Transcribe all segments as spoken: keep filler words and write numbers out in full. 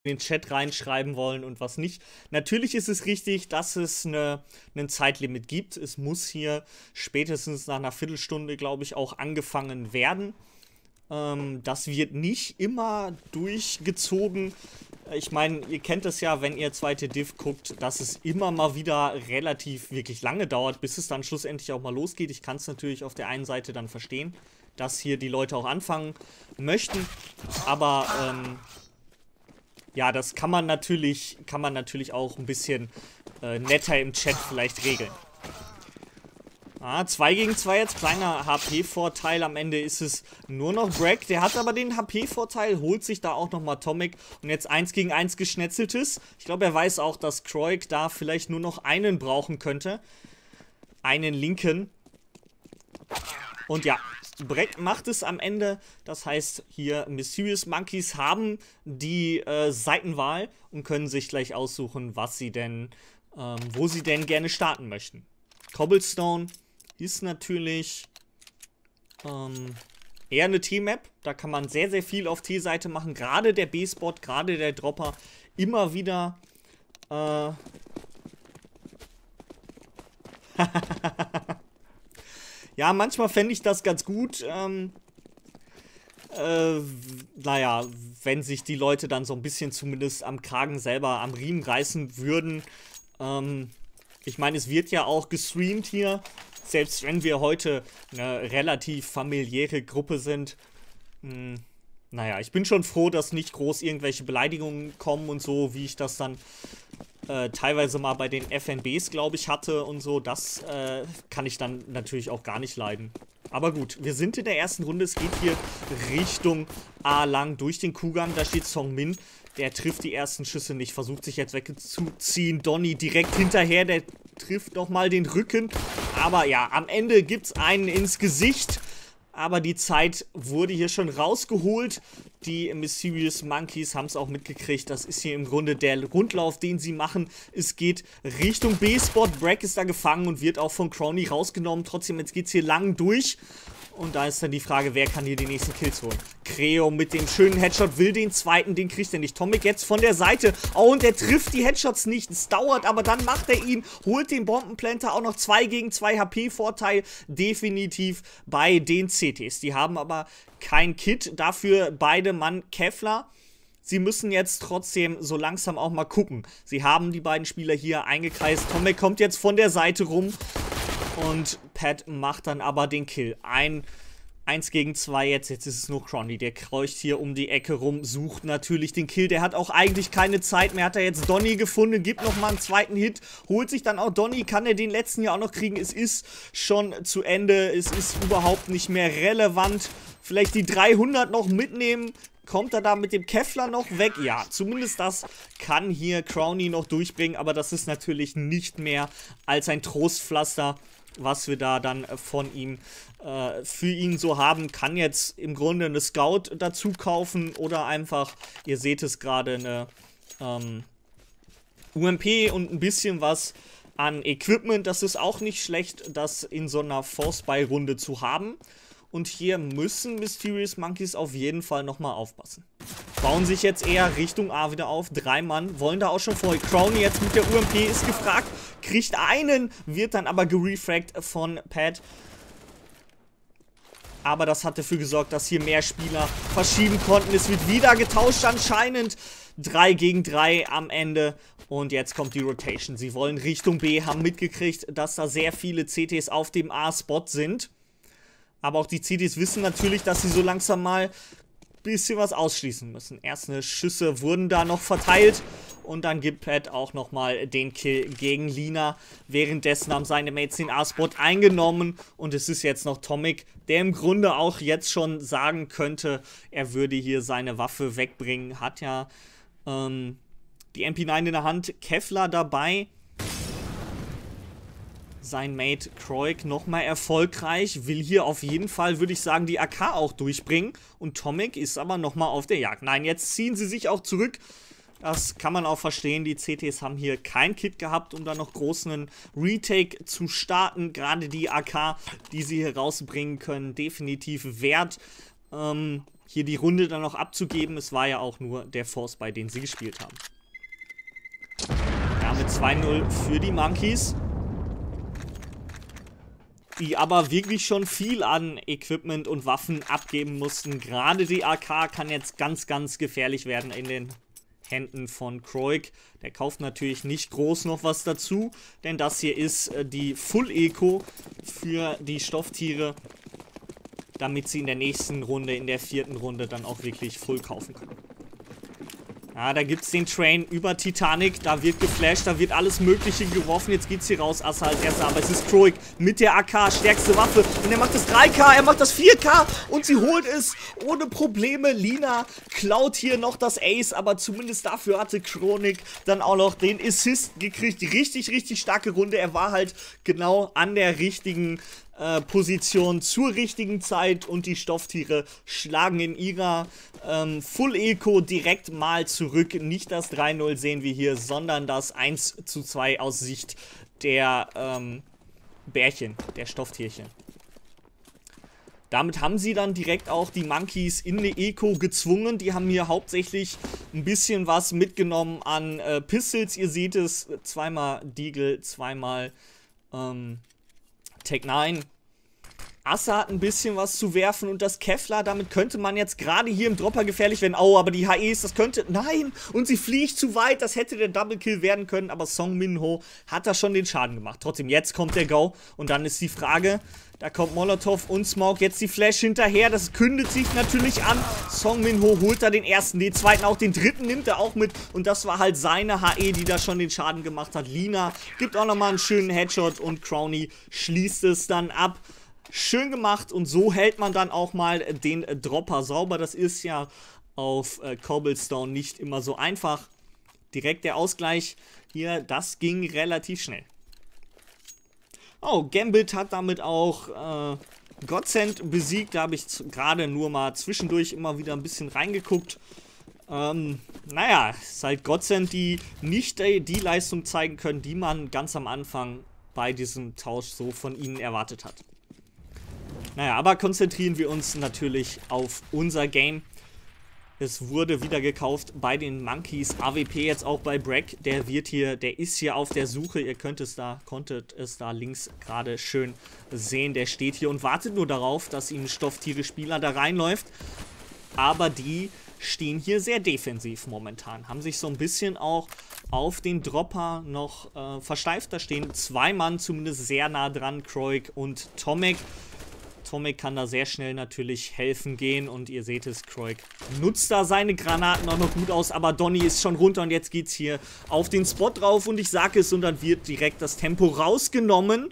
in den Chat reinschreiben wollen und was nicht. Natürlich ist es richtig, dass es eine, ein Zeitlimit gibt. Es muss hier spätestens nach einer Viertelstunde, glaube ich, auch angefangen werden. Ähm, das wird nicht immer durchgezogen. Ich meine, ihr kennt es ja, wenn ihr zweite Div guckt, dass es immer mal wieder relativ wirklich lange dauert, bis es dann schlussendlich auch mal losgeht. Ich kann es natürlich auf der einen Seite dann verstehen, dass hier die Leute auch anfangen möchten. Aber ähm, ja, das kann man natürlich, kann man natürlich auch ein bisschen äh, netter im Chat vielleicht regeln. Ah, zwei gegen zwei jetzt, kleiner H P-Vorteil. Am Ende ist es nur noch Brack. Der hat aber den H P-Vorteil, holt sich da auch nochmal Tomic. Und jetzt eins gegen eins geschnetzeltes. Ich glaube, er weiß auch, dass Kroik da vielleicht nur noch einen brauchen könnte. Einen linken. Und ja, Brack macht es am Ende. Das heißt, hier Mysterious Monkeys haben die äh, Seitenwahl und können sich gleich aussuchen, was sie denn, ähm, wo sie denn gerne starten möchten. Cobblestone ist natürlich ähm, eher eine T-Map. Da kann man sehr, sehr viel auf T-Seite machen. Gerade der B-Spot, gerade der Dropper. Immer wieder äh ja, manchmal fände ich das ganz gut. Ähm, äh, naja, wenn sich die Leute dann so ein bisschen zumindest am Kragen selber, am Riemen reißen würden. Ähm, ich meine, es wird ja auch gestreamt hier. Selbst wenn wir heute eine relativ familiäre Gruppe sind. Mh, naja, ich bin schon froh, dass nicht groß irgendwelche Beleidigungen kommen und so, wie ich das dann äh, teilweise mal bei den F N Bs, glaube ich, hatte und so. Das äh, kann ich dann natürlich auch gar nicht leiden. Aber gut, wir sind in der ersten Runde. Es geht hier Richtung A lang durch den Kuhgang. Da steht Song Min. Der trifft die ersten Schüsse nicht, versucht sich jetzt wegzuziehen. Donny direkt hinterher, der trifft nochmal den Rücken. Aber ja, am Ende gibt es einen ins Gesicht. Aber die Zeit wurde hier schon rausgeholt. Die Mysterious Monkeys haben es auch mitgekriegt. Das ist hier im Grunde der Rundlauf, den sie machen. Es geht Richtung B-Spot. Brack ist da gefangen und wird auch von Crowny rausgenommen. Trotzdem, jetzt geht es hier lang durch. Und da ist dann die Frage, wer kann hier die nächsten Kills holen? Creo mit dem schönen Headshot will den zweiten, den kriegt er nicht. Tomic jetzt von der Seite. Oh, und er trifft die Headshots nicht. Es dauert, aber dann macht er ihn. Holt den Bombenplanter, auch noch zwei gegen zwei H P-Vorteil. Definitiv bei den C Ts. Die haben aber kein Kit. Dafür beide Mann Kevlar. Sie müssen jetzt trotzdem so langsam auch mal gucken. Sie haben die beiden Spieler hier eingekreist. Tomic kommt jetzt von der Seite rum. Und Pat macht dann aber den Kill. Ein, eins gegen zwei jetzt. Jetzt ist es nur Crowny. Der kreucht hier um die Ecke rum, sucht natürlich den Kill. Der hat auch eigentlich keine Zeit mehr. Hat er jetzt Donny gefunden, gibt nochmal einen zweiten Hit. Holt sich dann auch Donny. Kann er den letzten ja auch noch kriegen? Es ist schon zu Ende. Es ist überhaupt nicht mehr relevant. Vielleicht die dreihundert noch mitnehmen. Kommt er da mit dem Kevlar noch weg? Ja, zumindest das kann hier Crowny noch durchbringen. Aber das ist natürlich nicht mehr als ein Trostpflaster, was wir da dann von ihm äh, für ihn so haben. Kann jetzt im Grunde eine Scout dazu kaufen oder einfach, ihr seht es gerade, eine ähm, U M P und ein bisschen was an Equipment. Das ist auch nicht schlecht, das in so einer Force-Buy-Runde zu haben. Und hier müssen Mysterious Monkeys auf jeden Fall nochmal aufpassen. Bauen sich jetzt eher Richtung A wieder auf. Drei Mann wollen da auch schon vor. Crowny jetzt mit der U M P ist gefragt. Kriegt einen, wird dann aber gerefragt von Pat. Aber das hat dafür gesorgt, dass hier mehr Spieler verschieben konnten. Es wird wieder getauscht anscheinend. drei gegen drei am Ende. Und jetzt kommt die Rotation. Sie wollen Richtung B, haben mitgekriegt, dass da sehr viele C Ts auf dem A-Spot sind. Aber auch die C Ts wissen natürlich, dass sie so langsam mal ein bisschen was ausschließen müssen. Erste Schüsse wurden da noch verteilt. Und dann gibt Pat auch nochmal den Kill gegen Lina. Währenddessen haben seine Mates den A-Spot eingenommen. Und es ist jetzt noch Tomic, der im Grunde auch jetzt schon sagen könnte, er würde hier seine Waffe wegbringen. Hat ja ähm, die M P neun in der Hand. Kevlar dabei. Sein Mate Kroik nochmal erfolgreich, will hier auf jeden Fall, würde ich sagen, die A K auch durchbringen. Und Tomic ist aber nochmal auf der Jagd. Nein, jetzt ziehen sie sich auch zurück. Das kann man auch verstehen. Die C Ts haben hier kein Kit gehabt, um da noch großen Retake zu starten. Gerade die A K, die sie hier rausbringen können, definitiv wert. Ähm, hier die Runde dann noch abzugeben. Es war ja auch nur der Force, bei dem sie gespielt haben. Ja, mit zwei null für die Monkeys. Die aber wirklich schon viel an Equipment und Waffen abgeben mussten. Gerade die A K kann jetzt ganz, ganz gefährlich werden in den Händen von Kroik. Der kauft natürlich nicht groß noch was dazu, denn das hier ist äh, die Full Eco für die Stofftiere, damit sie in der nächsten Runde, in der vierten Runde dann auch wirklich Full kaufen können. Ja, da gibt es den Train über Titanic, da wird geflasht, da wird alles Mögliche geworfen. Jetzt geht's hier raus, Assa als erster, aber es ist Kroik mit der A K, stärkste Waffe. Und er macht das drei K, er macht das vier K und sie holt es ohne Probleme. Lina klaut hier noch das Ace, aber zumindest dafür hatte Chronik dann auch noch den Assist gekriegt. Richtig, richtig starke Runde. Er war halt genau an der richtigen Position zur richtigen Zeit und die Stofftiere schlagen in ihrer ähm, Full Eco direkt mal zurück. Nicht das drei null sehen wir hier, sondern das eins zu zwei aus Sicht der ähm, Bärchen, der Stofftierchen. Damit haben sie dann direkt auch die Monkeys in eine Eco gezwungen. Die haben hier hauptsächlich ein bisschen was mitgenommen an äh, Pistols. Ihr seht es, zweimal Deagle, zweimal ähm, Tech neun. Assa hat ein bisschen was zu werfen und das Kevlar, damit könnte man jetzt gerade hier im Dropper gefährlich werden. Oh, aber die H Es, das könnte, nein, und sie fliegt zu weit, das hätte der Double Kill werden können, aber Song Min-ho hat da schon den Schaden gemacht. Trotzdem, jetzt kommt der Go und dann ist die Frage, da kommt Molotov und Smoke, jetzt die Flash hinterher, das kündet sich natürlich an. Song Min-ho holt da den ersten, den zweiten, auch den dritten nimmt er auch mit und das war halt seine H E, die da schon den Schaden gemacht hat. Lina gibt auch nochmal einen schönen Headshot und Crowny schließt es dann ab. Schön gemacht und so hält man dann auch mal den Dropper sauber. Das ist ja auf äh, Cobblestone nicht immer so einfach. Direkt der Ausgleich hier, das ging relativ schnell. Oh, Gambit hat damit auch äh, Godsend besiegt. Da habe ich gerade nur mal zwischendurch immer wieder ein bisschen reingeguckt. Ähm, naja, es ist halt Godsend, die nicht äh, die Leistung zeigen können, die man ganz am Anfang bei diesem Tausch so von ihnen erwartet hat. Naja, aber konzentrieren wir uns natürlich auf unser Game. Es wurde wieder gekauft bei den Monkeys. A W P jetzt auch bei Brack. Der wird hier, der ist hier auf der Suche. Ihr könnt es da, konntet es da links gerade schön sehen. Der steht hier und wartet nur darauf, dass ihm Stofftiere-Spieler da reinläuft. Aber die stehen hier sehr defensiv momentan. Haben sich so ein bisschen auch auf den Dropper noch äh, versteift. Da stehen zwei Mann zumindest sehr nah dran. Kroik und Tomek. Tomek kann da sehr schnell natürlich helfen gehen und ihr seht es, Kroik nutzt da seine Granaten auch noch gut aus, aber Donny ist schon runter und jetzt geht's hier auf den Spot drauf und ich sage es und dann wird direkt das Tempo rausgenommen.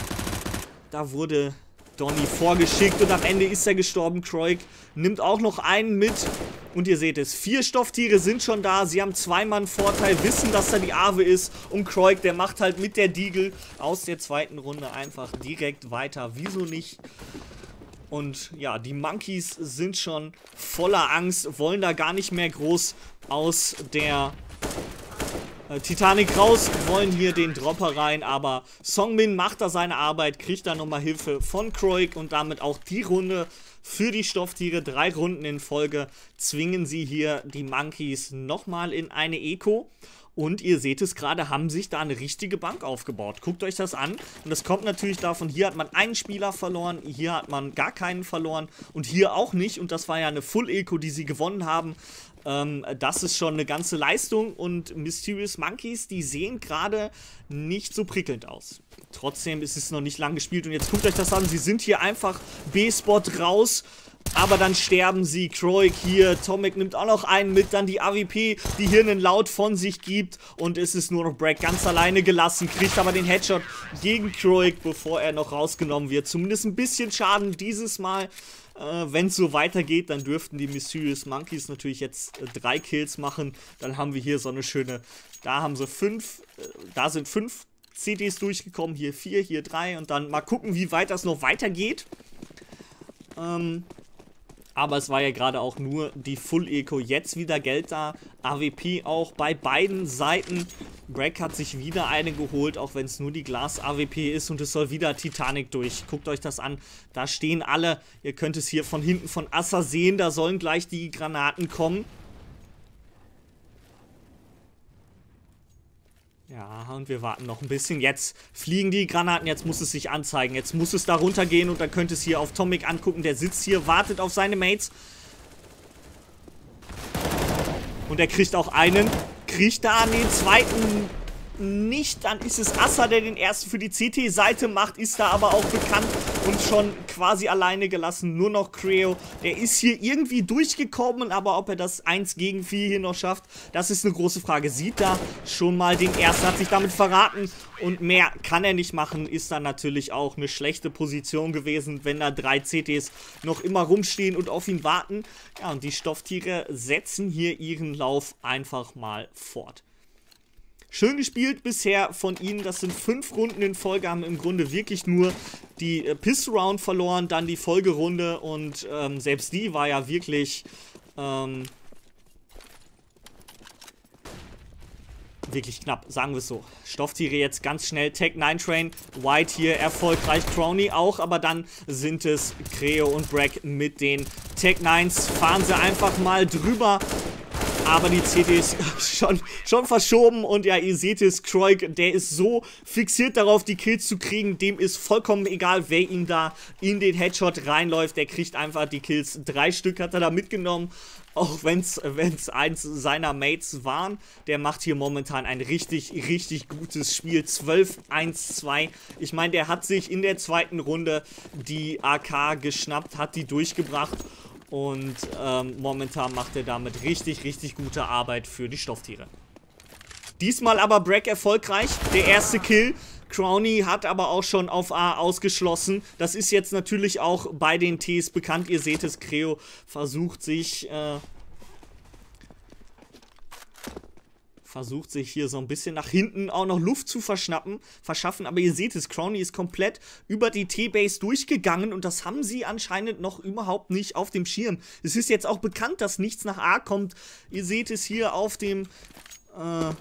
Da wurde Donny vorgeschickt und am Ende ist er gestorben. Kroik nimmt auch noch einen mit und ihr seht es, vier Stofftiere sind schon da, sie haben zwei Mann Vorteil, wissen, dass da die Awe ist und Kroik, der macht halt mit der Deagle aus der zweiten Runde einfach direkt weiter, wieso nicht? Und ja, die Monkeys sind schon voller Angst, wollen da gar nicht mehr groß aus der äh, Titanic raus, wollen hier den Dropper rein, aber Songmin macht da seine Arbeit, kriegt da nochmal Hilfe von Kroik und damit auch die Runde für die Stofftiere. Drei Runden in Folge zwingen sie hier die Monkeys nochmal in eine Eco. Und ihr seht es gerade, haben sich da eine richtige Bank aufgebaut. Guckt euch das an. Und das kommt natürlich davon, hier hat man einen Spieler verloren, hier hat man gar keinen verloren und hier auch nicht. Und das war ja eine Full-Eco, die sie gewonnen haben. Ähm, das ist schon eine ganze Leistung. Und Mysterious Monkeys, die sehen gerade nicht so prickelnd aus. Trotzdem ist es noch nicht lang gespielt. Und jetzt guckt euch das an, sie sind hier einfach B-Spot raus. Aber dann sterben sie. Kroik hier, Tomek nimmt auch noch einen mit, dann die A W P, die hier einen Laut von sich gibt. Und es ist nur noch Brack ganz alleine gelassen, kriegt aber den Headshot gegen Kroik, bevor er noch rausgenommen wird. Zumindest ein bisschen Schaden dieses Mal. Äh, Wenn es so weitergeht, dann dürften die Mysterious Monkeys natürlich jetzt äh, drei Kills machen. Dann haben wir hier so eine schöne, da haben sie fünf, äh, da sind fünf C Ds durchgekommen, hier vier, hier drei. Und dann mal gucken, wie weit das noch weitergeht. Ähm... Aber es war ja gerade auch nur die Full Eco. Jetzt wieder Geld da. A W P auch bei beiden Seiten. Brack hat sich wieder eine geholt, auch wenn es nur die Glas-A W P ist und es soll wieder Titanic durch. Guckt euch das an, da stehen alle. Ihr könnt es hier von hinten von Assa sehen, da sollen gleich die Granaten kommen. Ja, und wir warten noch ein bisschen. Jetzt fliegen die Granaten, jetzt muss es sich anzeigen. Jetzt muss es da runtergehen und dann könnt ihr es hier auf Tomic angucken. Der sitzt hier, wartet auf seine Mates. Und er kriegt auch einen. Kriegt da den zweiten nicht. Dann ist es Assa, der den ersten für die C T-Seite macht. Ist da aber auch bekannt und schon quasi alleine gelassen. Nur noch Creo. Der ist hier irgendwie durchgekommen. Aber ob er das eins gegen vier hier noch schafft, das ist eine große Frage. Sieht da schon mal den ersten. Hat sich damit verraten. Und mehr kann er nicht machen. Ist dann natürlich auch eine schlechte Position gewesen, wenn da drei C Ts noch immer rumstehen und auf ihn warten. Ja, und die Stofftiere setzen hier ihren Lauf einfach mal fort. Schön gespielt bisher von ihnen. Das sind fünf Runden in Folge, haben im Grunde wirklich nur die äh, Pistol Round verloren, dann die Folgerunde und ähm, selbst die war ja wirklich ähm, wirklich knapp, sagen wir es so. Stofftiere jetzt ganz schnell, Tech neun Train, White hier erfolgreich, Crowny auch, aber dann sind es Creo und Brack mit den Tech neun's, fahren sie einfach mal drüber. Aber die C T ist schon, schon verschoben und ja, ihr seht es, Kroik, der ist so fixiert darauf, die Kills zu kriegen, dem ist vollkommen egal, wer ihm da in den Headshot reinläuft, der kriegt einfach die Kills, drei Stück hat er da mitgenommen, auch wenn es eins seiner Mates waren, der macht hier momentan ein richtig, richtig gutes Spiel, zwölf eins zwei, ich meine, der hat sich in der zweiten Runde die A K geschnappt, hat die durchgebracht. Und ähm, momentan macht er damit richtig, richtig gute Arbeit für die Stofftiere. Diesmal aber Brack erfolgreich. Der erste Kill. Crowny hat aber auch schon auf A ausgeschlossen. Das ist jetzt natürlich auch bei den Ts bekannt. Ihr seht es, Creo versucht sich... Äh, versucht sich hier so ein bisschen nach hinten auch noch Luft zu verschnappen, verschaffen, aber ihr seht es, Crowny ist komplett über die T-Base durchgegangen und das haben sie anscheinend noch überhaupt nicht auf dem Schirm. Es ist jetzt auch bekannt, dass nichts nach A kommt. Ihr seht es hier auf dem, äh,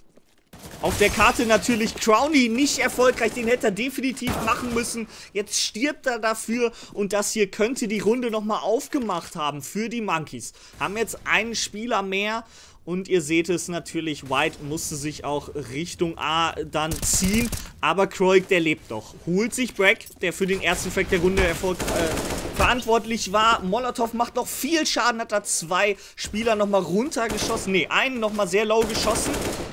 auf der Karte natürlich Crowny nicht erfolgreich, den hätte er definitiv machen müssen. Jetzt stirbt er dafür und das hier könnte die Runde nochmal aufgemacht haben für die Monkeys. Haben jetzt einen Spieler mehr. Und ihr seht es natürlich, White musste sich auch Richtung A dann ziehen. Aber Kroik, der lebt doch. Holt sich Brack, der für den ersten Frag der Runde Erfolg, äh, verantwortlich war. Molotov macht noch viel Schaden, hat da zwei Spieler nochmal runtergeschossen. Ne, einen nochmal sehr low geschossen.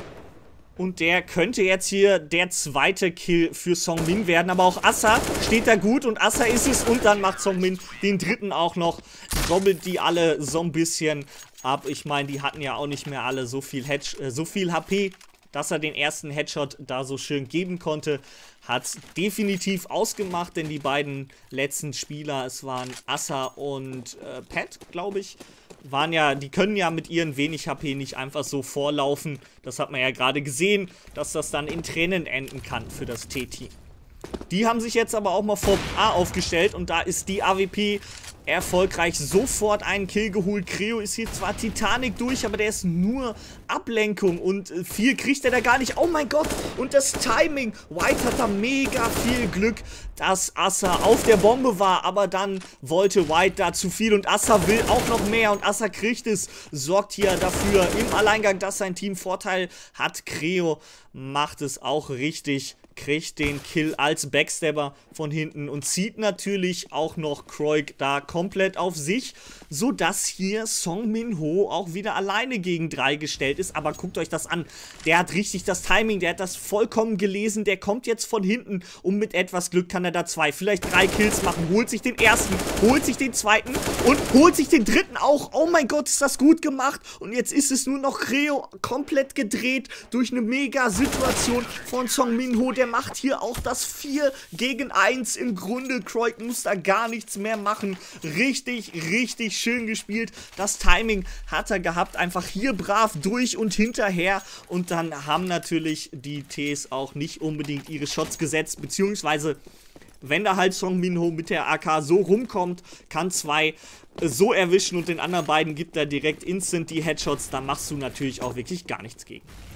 Und der könnte jetzt hier der zweite Kill für Songmin werden. Aber auch Assa steht da gut und Assa ist es. Und dann macht Songmin den dritten auch noch. Doppelt die alle so ein bisschen ab. Ich meine, die hatten ja auch nicht mehr alle so viel, Head äh, so viel H P, dass er den ersten Headshot da so schön geben konnte. Hat definitiv ausgemacht, denn die beiden letzten Spieler, es waren Assa und äh, Pat, glaube ich, waren ja, die können ja mit ihren wenig H P nicht einfach so vorlaufen. Das hat man ja gerade gesehen, dass das dann in Tränen enden kann für das T-Team. Die haben sich jetzt aber auch mal vor A aufgestellt und da ist die A W P erfolgreich sofort einen Kill geholt. Creo ist hier zwar Titanic durch, aber der ist nur Ablenkung und viel kriegt er da gar nicht. Oh mein Gott, und das Timing. White hat da mega viel Glück, dass Assa auf der Bombe war, aber dann wollte White da zu viel und Assa will auch noch mehr und Assa kriegt es, sorgt hier dafür im Alleingang, dass sein Team Vorteil hat. Creo macht es auch richtig, kriegt den Kill als Backstabber von hinten und zieht natürlich auch noch Kroik da komplett auf sich, sodass hier Songmin Ho auch wieder alleine gegen drei gestellt ist. Aber guckt euch das an, der hat richtig das Timing, der hat das vollkommen gelesen, der kommt jetzt von hinten und mit etwas Glück kann er da zwei, vielleicht drei Kills machen, holt sich den ersten, holt sich den zweiten und holt sich den dritten auch. Oh mein Gott, ist das gut gemacht und jetzt ist es nur noch Creo komplett gedreht durch eine mega Situation von Songmin Ho, der macht hier auch das vier gegen eins im Grunde. Kroik muss da gar nichts mehr machen. Richtig, richtig schön gespielt. Das Timing hat er gehabt. Einfach hier brav durch und hinterher. Und dann haben natürlich die Ts auch nicht unbedingt ihre Shots gesetzt. Beziehungsweise, wenn da halt Songmin Ho mit der A K so rumkommt, kann zwei so erwischen und den anderen beiden gibt er direkt instant die Headshots. Da machst du natürlich auch wirklich gar nichts gegen.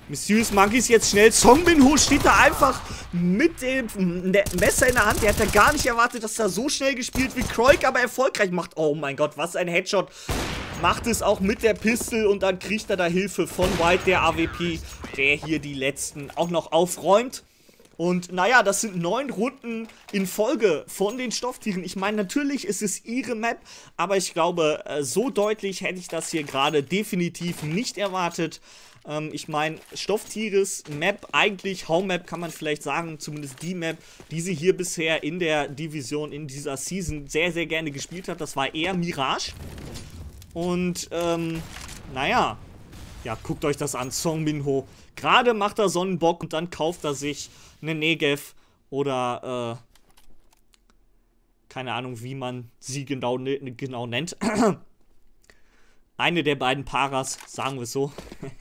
Mysterious Monkeys jetzt schnell. Song Min-ho steht da einfach mit dem Messer in der Hand. Der hat da gar nicht erwartet, dass da so schnell gespielt wird. Kroik aber erfolgreich macht. Oh mein Gott, was ein Headshot. Macht es auch mit der Pistol und dann kriegt er da Hilfe von White, der A W P, der hier die letzten auch noch aufräumt. Und naja, das sind neun Runden in Folge von den Stofftieren. Ich meine, natürlich ist es ihre Map, aber ich glaube, so deutlich hätte ich das hier gerade definitiv nicht erwartet. Ähm, ich meine, Stofftieres Map, eigentlich Home-Map kann man vielleicht sagen, zumindest die Map, die sie hier bisher in der Division, in dieser Season sehr, sehr gerne gespielt hat. Das war eher Mirage. Und, ähm, naja, ja, guckt euch das an, Song Min-ho. Gerade macht er Sonnenbock und dann kauft er sich eine Negev oder, äh, keine Ahnung, wie man sie genau, genau nennt. Eine der beiden Paras, sagen wir es so.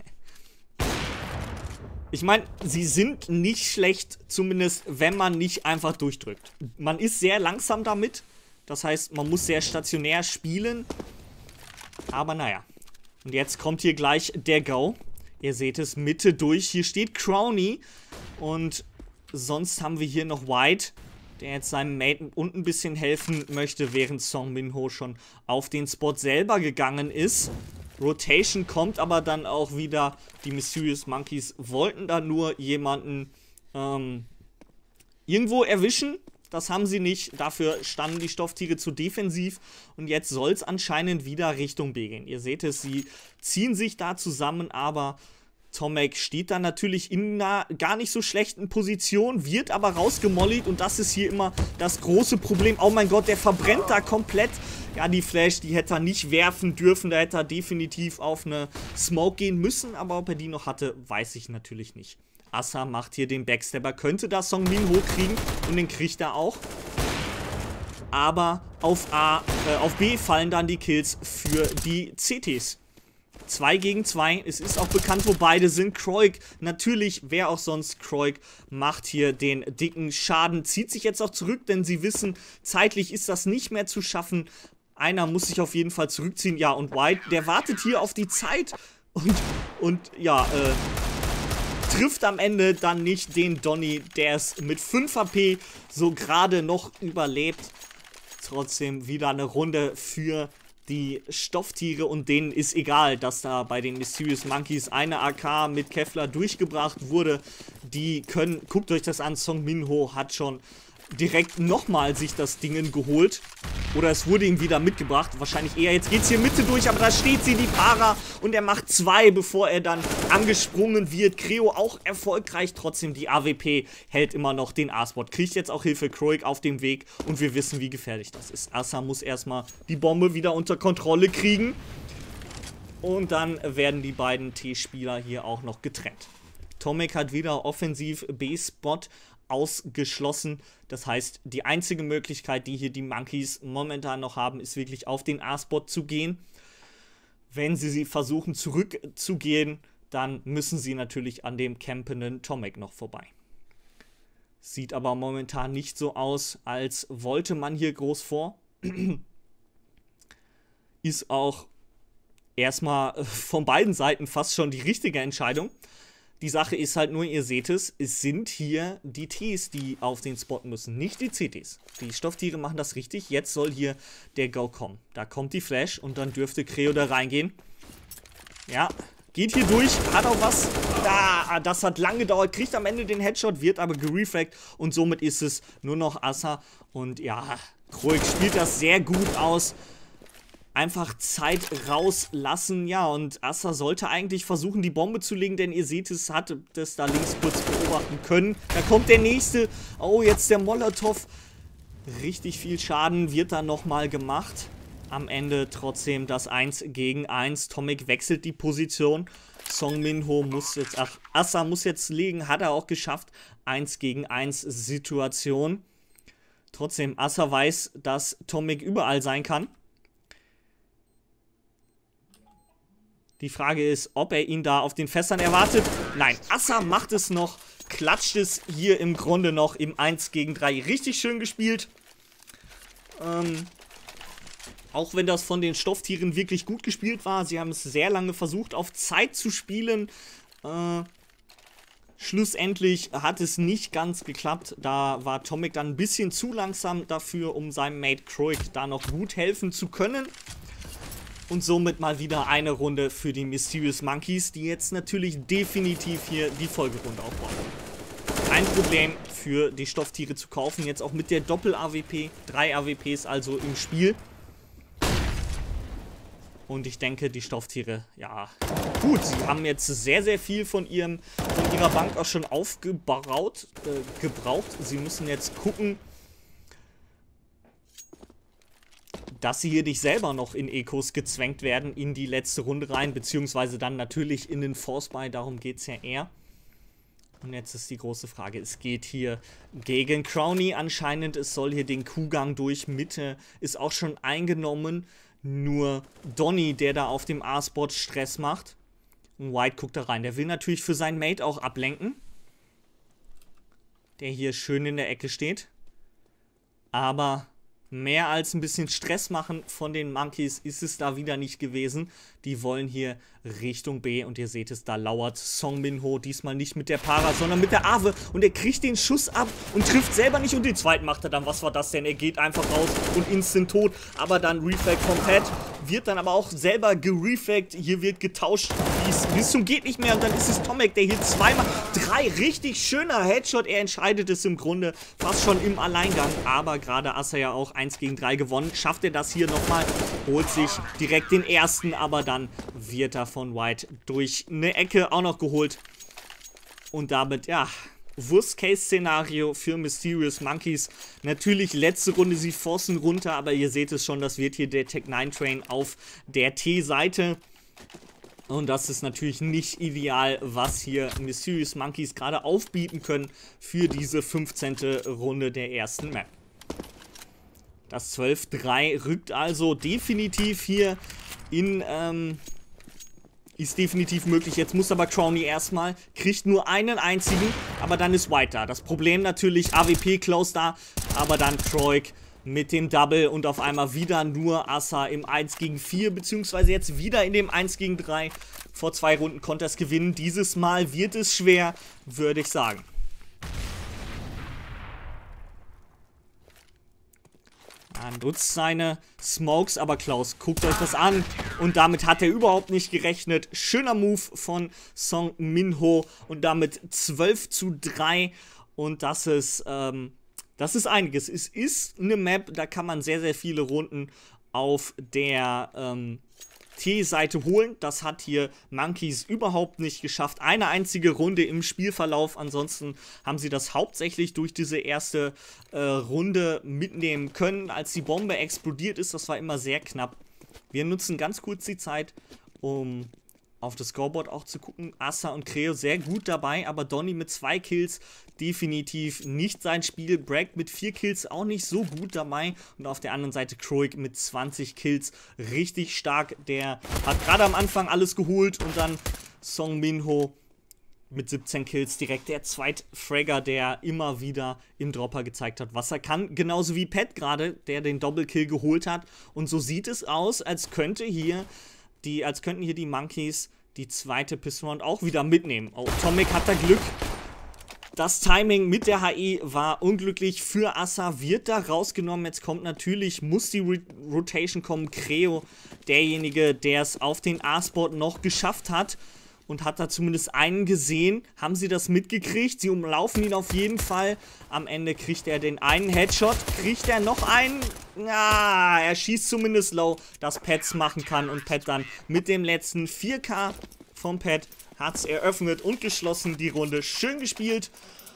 Ich meine, sie sind nicht schlecht, zumindest wenn man nicht einfach durchdrückt. Man ist sehr langsam damit, das heißt, man muss sehr stationär spielen. Aber naja, und jetzt kommt hier gleich der Go. Ihr seht es, Mitte durch. Hier steht Crowny. Und sonst haben wir hier noch White, der jetzt seinem Mate unten ein bisschen helfen möchte, während Song Min-ho schon auf den Spot selber gegangen ist. Rotation kommt aber dann auch wieder. Die Mysterious Monkeys wollten da nur jemanden ähm, irgendwo erwischen. Das haben sie nicht. Dafür standen die Stofftiere zu defensiv. Und jetzt soll es anscheinend wieder Richtung B gehen. Ihr seht es, sie ziehen sich da zusammen, aber Tomek steht da natürlich in einer gar nicht so schlechten Position, wird aber rausgemollied und das ist hier immer das große Problem. Oh mein Gott, der verbrennt da komplett. Ja, die Flash, die hätte er nicht werfen dürfen, da hätte er definitiv auf eine Smoke gehen müssen, aber ob er die noch hatte, weiß ich natürlich nicht. Assa macht hier den Backstabber, könnte da Song Min-ho kriegen und den kriegt er auch. Aber auf A, äh, auf B fallen dann die Kills für die C Ts. zwei gegen zwei, es ist auch bekannt, wo beide sind. Kroik, natürlich, wer auch sonst, Kroik macht hier den dicken Schaden, zieht sich jetzt auch zurück, denn sie wissen, zeitlich ist das nicht mehr zu schaffen. Einer muss sich auf jeden Fall zurückziehen, ja, und White, der wartet hier auf die Zeit und, und ja, äh, trifft am Ende dann nicht den Donny, der es mit fünf H P so gerade noch überlebt. Trotzdem wieder eine Runde für die Stofftiere und denen ist egal, dass da bei den Mysterious Monkeys eine A K mit Kevlar durchgebracht wurde. Die können, guckt euch das an, Song Min-ho hat schon direkt nochmal sich das Ding geholt. Oder es wurde ihm wieder mitgebracht. Wahrscheinlich eher, jetzt geht es hier Mitte durch, aber da steht sie, die Para. Und er macht zwei, bevor er dann angesprungen wird. Creo auch erfolgreich. Trotzdem, die A W P hält immer noch den A-Spot. Kriegt jetzt auch Hilfe, Kroik auf dem Weg. Und wir wissen, wie gefährlich das ist. Assa muss erstmal die Bombe wieder unter Kontrolle kriegen. Und dann werden die beiden T-Spieler hier auch noch getrennt. Tomek hat wieder offensiv B-Spot ausgeschlossen. Das heißt, die einzige Möglichkeit, die hier die Monkeys momentan noch haben, ist wirklich auf den A-Spot zu gehen. Wenn sie sie versuchen zurückzugehen, dann müssen sie natürlich an dem campenden Tomek noch vorbei. Sieht aber momentan nicht so aus, als wollte man hier groß vor. Ist auch erstmal von beiden Seiten fast schon die richtige Entscheidung. Die Sache ist halt nur, ihr seht es, es sind hier die Ts, die auf den Spot müssen, nicht die C Ts. Die Stofftiere machen das richtig, jetzt soll hier der Go kommen. Da kommt die Flash und dann dürfte Creo da reingehen. Ja, geht hier durch, hat auch was. Da, das hat lang gedauert, kriegt am Ende den Headshot, wird aber gerefragt und somit ist es nur noch Assa. Und ja, Kroik spielt das sehr gut aus. Einfach Zeit rauslassen, ja, und Assa sollte eigentlich versuchen, die Bombe zu legen, denn ihr seht es, hat das da links kurz beobachten können. Da kommt der nächste, oh, jetzt der Molotow. Richtig viel Schaden wird da nochmal gemacht. Am Ende trotzdem das eins gegen eins. Tomek wechselt die Position. Song Min-ho muss jetzt, ach, Assa muss jetzt legen, hat er auch geschafft. eins gegen eins Situation. Trotzdem, Assa weiß, dass Tomek überall sein kann. Die Frage ist, ob er ihn da auf den Fässern erwartet. Nein, Assa macht es noch, klatscht es hier im Grunde noch im eins gegen drei. Richtig schön gespielt. Ähm, auch wenn das von den Stofftieren wirklich gut gespielt war. Sie haben es sehr lange versucht, auf Zeit zu spielen. Äh, Schlussendlich hat es nicht ganz geklappt. Da war Tomek dann ein bisschen zu langsam dafür, um seinem Mate Kroik da noch gut helfen zu können. Und somit mal wieder eine Runde für die Mysterious Monkeys, die jetzt natürlich definitiv hier die Folgerunde aufbauen. Kein Problem für die Stofftiere zu kaufen, jetzt auch mit der Doppel-A W P, drei A W Ps also im Spiel. Und ich denke, die Stofftiere, ja, gut, sie haben jetzt sehr, sehr viel von, ihrem, von ihrer Bank auch schon aufgebaut, äh, gebraucht. Sie müssen jetzt gucken, dass sie hier nicht selber noch in Ecos gezwängt werden in die letzte Runde rein, beziehungsweise dann natürlich in den Force-Buy, darum geht es ja eher. Und jetzt ist die große Frage, es geht hier gegen Crowny anscheinend, es soll hier den Kuhgang durch Mitte, ist auch schon eingenommen, nur Donny, der da auf dem A-Spot Stress macht. Und White guckt da rein, der will natürlich für seinen Mate auch ablenken, der hier schön in der Ecke steht, aber mehr als ein bisschen Stress machen von den Monkeys ist es da wieder nicht gewesen. Die wollen hier Richtung B und ihr seht es, da lauert Song Min-ho diesmal nicht mit der Para, sondern mit der Ave und er kriegt den Schuss ab und trifft selber nicht und den zweiten macht er dann. Was war das denn? Er geht einfach raus und instant tot, aber dann Reflect vom Pad, wird dann aber auch selber gereflect. Hier wird getauscht bis zum geht nicht mehr und dann ist es Tomek, der hier zweimal, drei richtig schöner Headshot. Er entscheidet es im Grunde fast schon im Alleingang, aber gerade Assa ja auch eins gegen drei gewonnen. Schafft er das hier nochmal, holt sich direkt den ersten, aber dann wird er von White durch eine Ecke auch noch geholt. Und damit, ja, Worst-Case-Szenario für Mysterious Monkeys. Natürlich letzte Runde, sie forcen runter, aber ihr seht es schon, das wird hier der Tech neun Train auf der T-Seite. Und das ist natürlich nicht ideal, was hier Mysterious Monkeys gerade aufbieten können für diese fünfzehnte Runde der ersten Map. Das zwölf drei rückt also definitiv hier in, ähm, ist definitiv möglich. Jetzt muss aber Crowny erstmal, kriegt nur einen einzigen, aber dann ist White da. Das Problem natürlich, A W P close da, aber dann Kroik mit dem Double und auf einmal wieder nur Assa im eins gegen vier, beziehungsweise jetzt wieder in dem eins gegen drei. Vor zwei Runden konnte er es gewinnen. Dieses Mal wird es schwer, würde ich sagen. Er nutzt seine Smokes, aber Klaus, guckt euch das an. Und damit hat er überhaupt nicht gerechnet. Schöner Move von Song Min-ho und damit zwölf zu drei. Und das ist, ähm, das ist einiges. Es ist eine Map, da kann man sehr, sehr viele Runden auf der ähm, T-Seite holen. Das hat hier Monkeys überhaupt nicht geschafft. Eine einzige Runde im Spielverlauf. Ansonsten haben sie das hauptsächlich durch diese erste äh, Runde mitnehmen können. Als die Bombe explodiert ist, das war immer sehr knapp. Wir nutzen ganz kurz die Zeit, um auf das Scoreboard auch zu gucken. Assa und Creo sehr gut dabei, aber Donny mit zwei Kills definitiv nicht sein Spiel. Bragg mit vier Kills auch nicht so gut dabei. Und auf der anderen Seite Kroik mit zwanzig Kills richtig stark. Der hat gerade am Anfang alles geholt und dann Song Min-ho mit siebzehn Kills direkt der Zweitfragger, der immer wieder im Dropper gezeigt hat, was er kann. Genauso wie Pat gerade, der den Doppelkill geholt hat. Und so sieht es aus, als könnte hier Die, als könnten hier die Monkeys die zweite Pistol Round auch wieder mitnehmen. Oh, Tomek hat da Glück. Das Timing mit der H E war unglücklich für Assa, wird da rausgenommen. Jetzt kommt natürlich, muss die Re Rotation kommen. Creo, derjenige, der es auf den A-Spot noch geschafft hat. Und hat da zumindest einen gesehen. Haben sie das mitgekriegt? Sie umlaufen ihn auf jeden Fall. Am Ende kriegt er den einen Headshot. Kriegt er noch einen? Ja, er schießt zumindest low, dass Pets machen kann. Und Pet dann mit dem letzten vier K vom Pet hat es eröffnet und geschlossen die Runde. Schön gespielt.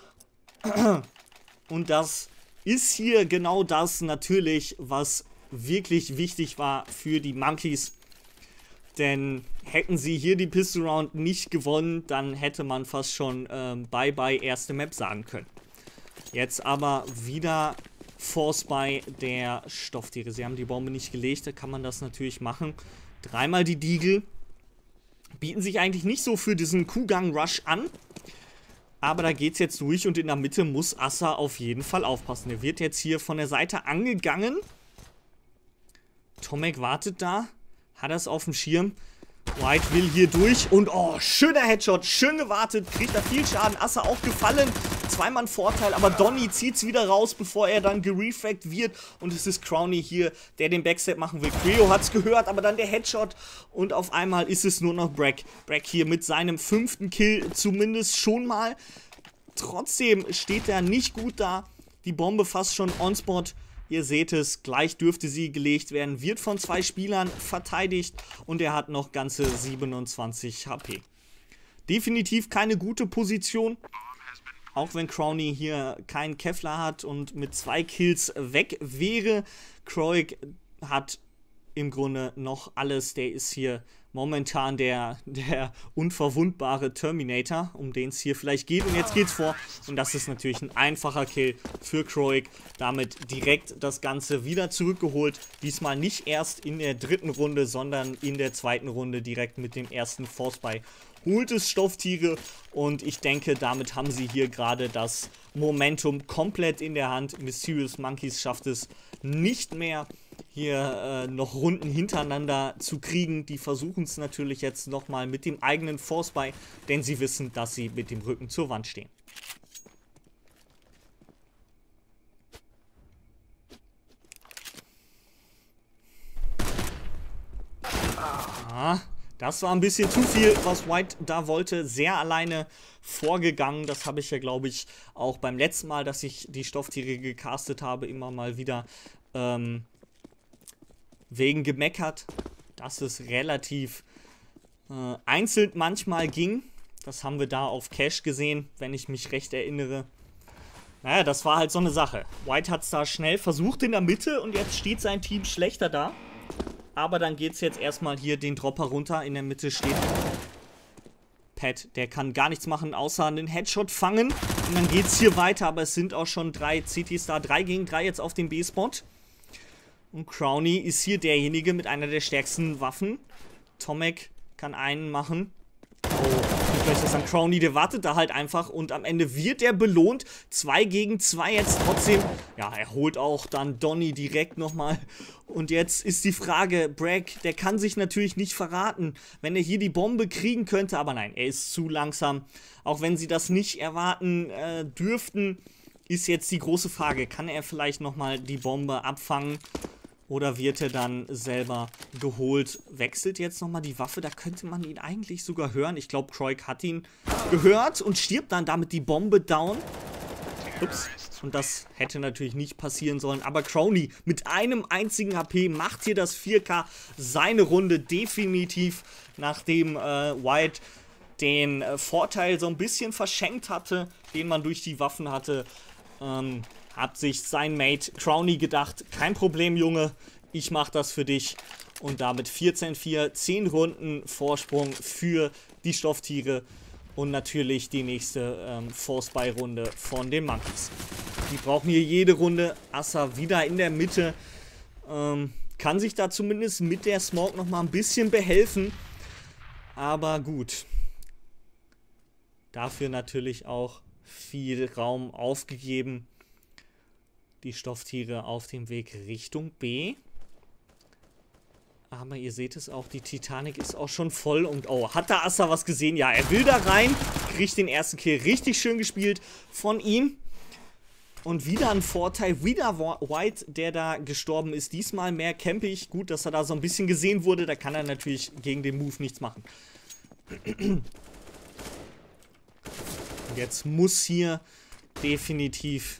Und das ist hier genau das natürlich, was wirklich wichtig war für die Monkeys. Denn hätten sie hier die Pistol Round nicht gewonnen, dann hätte man fast schon ähm, Bye-Bye erste Map sagen können. Jetzt aber wieder Force bei der Stofftiere. Sie haben die Bombe nicht gelegt, da kann man das natürlich machen. Dreimal die Deagle. Bieten sich eigentlich nicht so für diesen Kuhgang-Rush an. Aber da geht es jetzt durch und in der Mitte muss Assa auf jeden Fall aufpassen. Er wird jetzt hier von der Seite angegangen. Tomek wartet da. Hat er es auf dem Schirm. White will hier durch und oh, schöner Headshot, schön gewartet, kriegt da viel Schaden, Assa auch gefallen, zweimal Vorteil, aber Donny zieht's wieder raus, bevor er dann gerefragt wird und es ist Crowny hier, der den Backstep machen will. Creo hat's gehört, aber dann der Headshot und auf einmal ist es nur noch Brack. Brack hier mit seinem fünften Kill zumindest schon mal. Trotzdem steht er nicht gut da, die Bombe fast schon on-spot. Ihr seht es, gleich dürfte sie gelegt werden, wird von zwei Spielern verteidigt und er hat noch ganze siebenundzwanzig H P. Definitiv keine gute Position, auch wenn Crowny hier keinen Kevlar hat und mit zwei Kills weg wäre. Kroik hat im Grunde noch alles, der ist hier momentan der, der unverwundbare Terminator, um den es hier vielleicht geht. Und jetzt geht's vor. Und das ist natürlich ein einfacher Kill für Kroik. Damit direkt das Ganze wieder zurückgeholt. Diesmal nicht erst in der dritten Runde, sondern in der zweiten Runde direkt mit dem ersten Force-Buy. Holt es Stofftiere und ich denke, damit haben sie hier gerade das Momentum komplett in der Hand. Mysterious Monkeys schafft es nicht mehr, hier äh, noch Runden hintereinander zu kriegen. Die versuchen es natürlich jetzt nochmal mit dem eigenen Force-Buy, denn sie wissen, dass sie mit dem Rücken zur Wand stehen. Ah, das war ein bisschen zu viel, was White da wollte. Sehr alleine vorgegangen. Das habe ich ja, glaube ich, auch beim letzten Mal, dass ich die Stofftiere gecastet habe, immer mal wieder ähm, wegen gemeckert, dass es relativ äh, einzeln manchmal ging. Das haben wir da auf Cash gesehen, wenn ich mich recht erinnere. Naja, das war halt so eine Sache. White hat es da schnell versucht in der Mitte und jetzt steht sein Team schlechter da. Aber dann geht es jetzt erstmal hier den Dropper runter. In der Mitte steht Pat, der kann gar nichts machen, außer einen Headshot fangen. Und dann geht es hier weiter, aber es sind auch schon drei C Ts da. drei gegen drei jetzt auf dem B-Spot. Und Crowny ist hier derjenige mit einer der stärksten Waffen. Tomek kann einen machen. Oh, ich möchte das an Crowny, der wartet da halt einfach. Und am Ende wird er belohnt. zwei gegen zwei jetzt trotzdem. Ja, er holt auch dann Donny direkt nochmal. Und jetzt ist die Frage, Brack, der kann sich natürlich nicht verraten, wenn er hier die Bombe kriegen könnte. Aber nein, er ist zu langsam. Auch wenn sie das nicht erwarten äh, dürften, ist jetzt die große Frage, kann er vielleicht nochmal die Bombe abfangen? Oder wird er dann selber geholt? Wechselt jetzt nochmal die Waffe. Da könnte man ihn eigentlich sogar hören. Ich glaube, Kroik hat ihn gehört und stirbt dann damit die Bombe down. Ups. Und das hätte natürlich nicht passieren sollen. Aber Crowny mit einem einzigen H P macht hier das vier K. Seine Runde definitiv, nachdem äh, White den äh, Vorteil so ein bisschen verschenkt hatte, den man durch die Waffen hatte. Ähm... Hat sich sein Mate Crowny gedacht, kein Problem, Junge, ich mach das für dich. Und damit vierzehn vier, zehn Runden Vorsprung für die Stofftiere. Und natürlich die nächste ähm, Force-Buy-Runde von den Monkeys. Die brauchen hier jede Runde. Assa wieder in der Mitte. Ähm, kann sich da zumindest mit der Smoke nochmal ein bisschen behelfen. Aber gut. Dafür natürlich auch viel Raum aufgegeben. Die Stofftiere auf dem Weg Richtung B. Aber ihr seht es auch, die Titanic ist auch schon voll. Und oh, hat da Assa was gesehen? Ja, er will da rein. Kriegt den ersten Kill. Richtig schön gespielt von ihm. Und wieder ein Vorteil. Wieder White, der da gestorben ist. Diesmal mehr campig. Gut, dass er da so ein bisschen gesehen wurde. Da kann er natürlich gegen den Move nichts machen. Und jetzt muss hier definitiv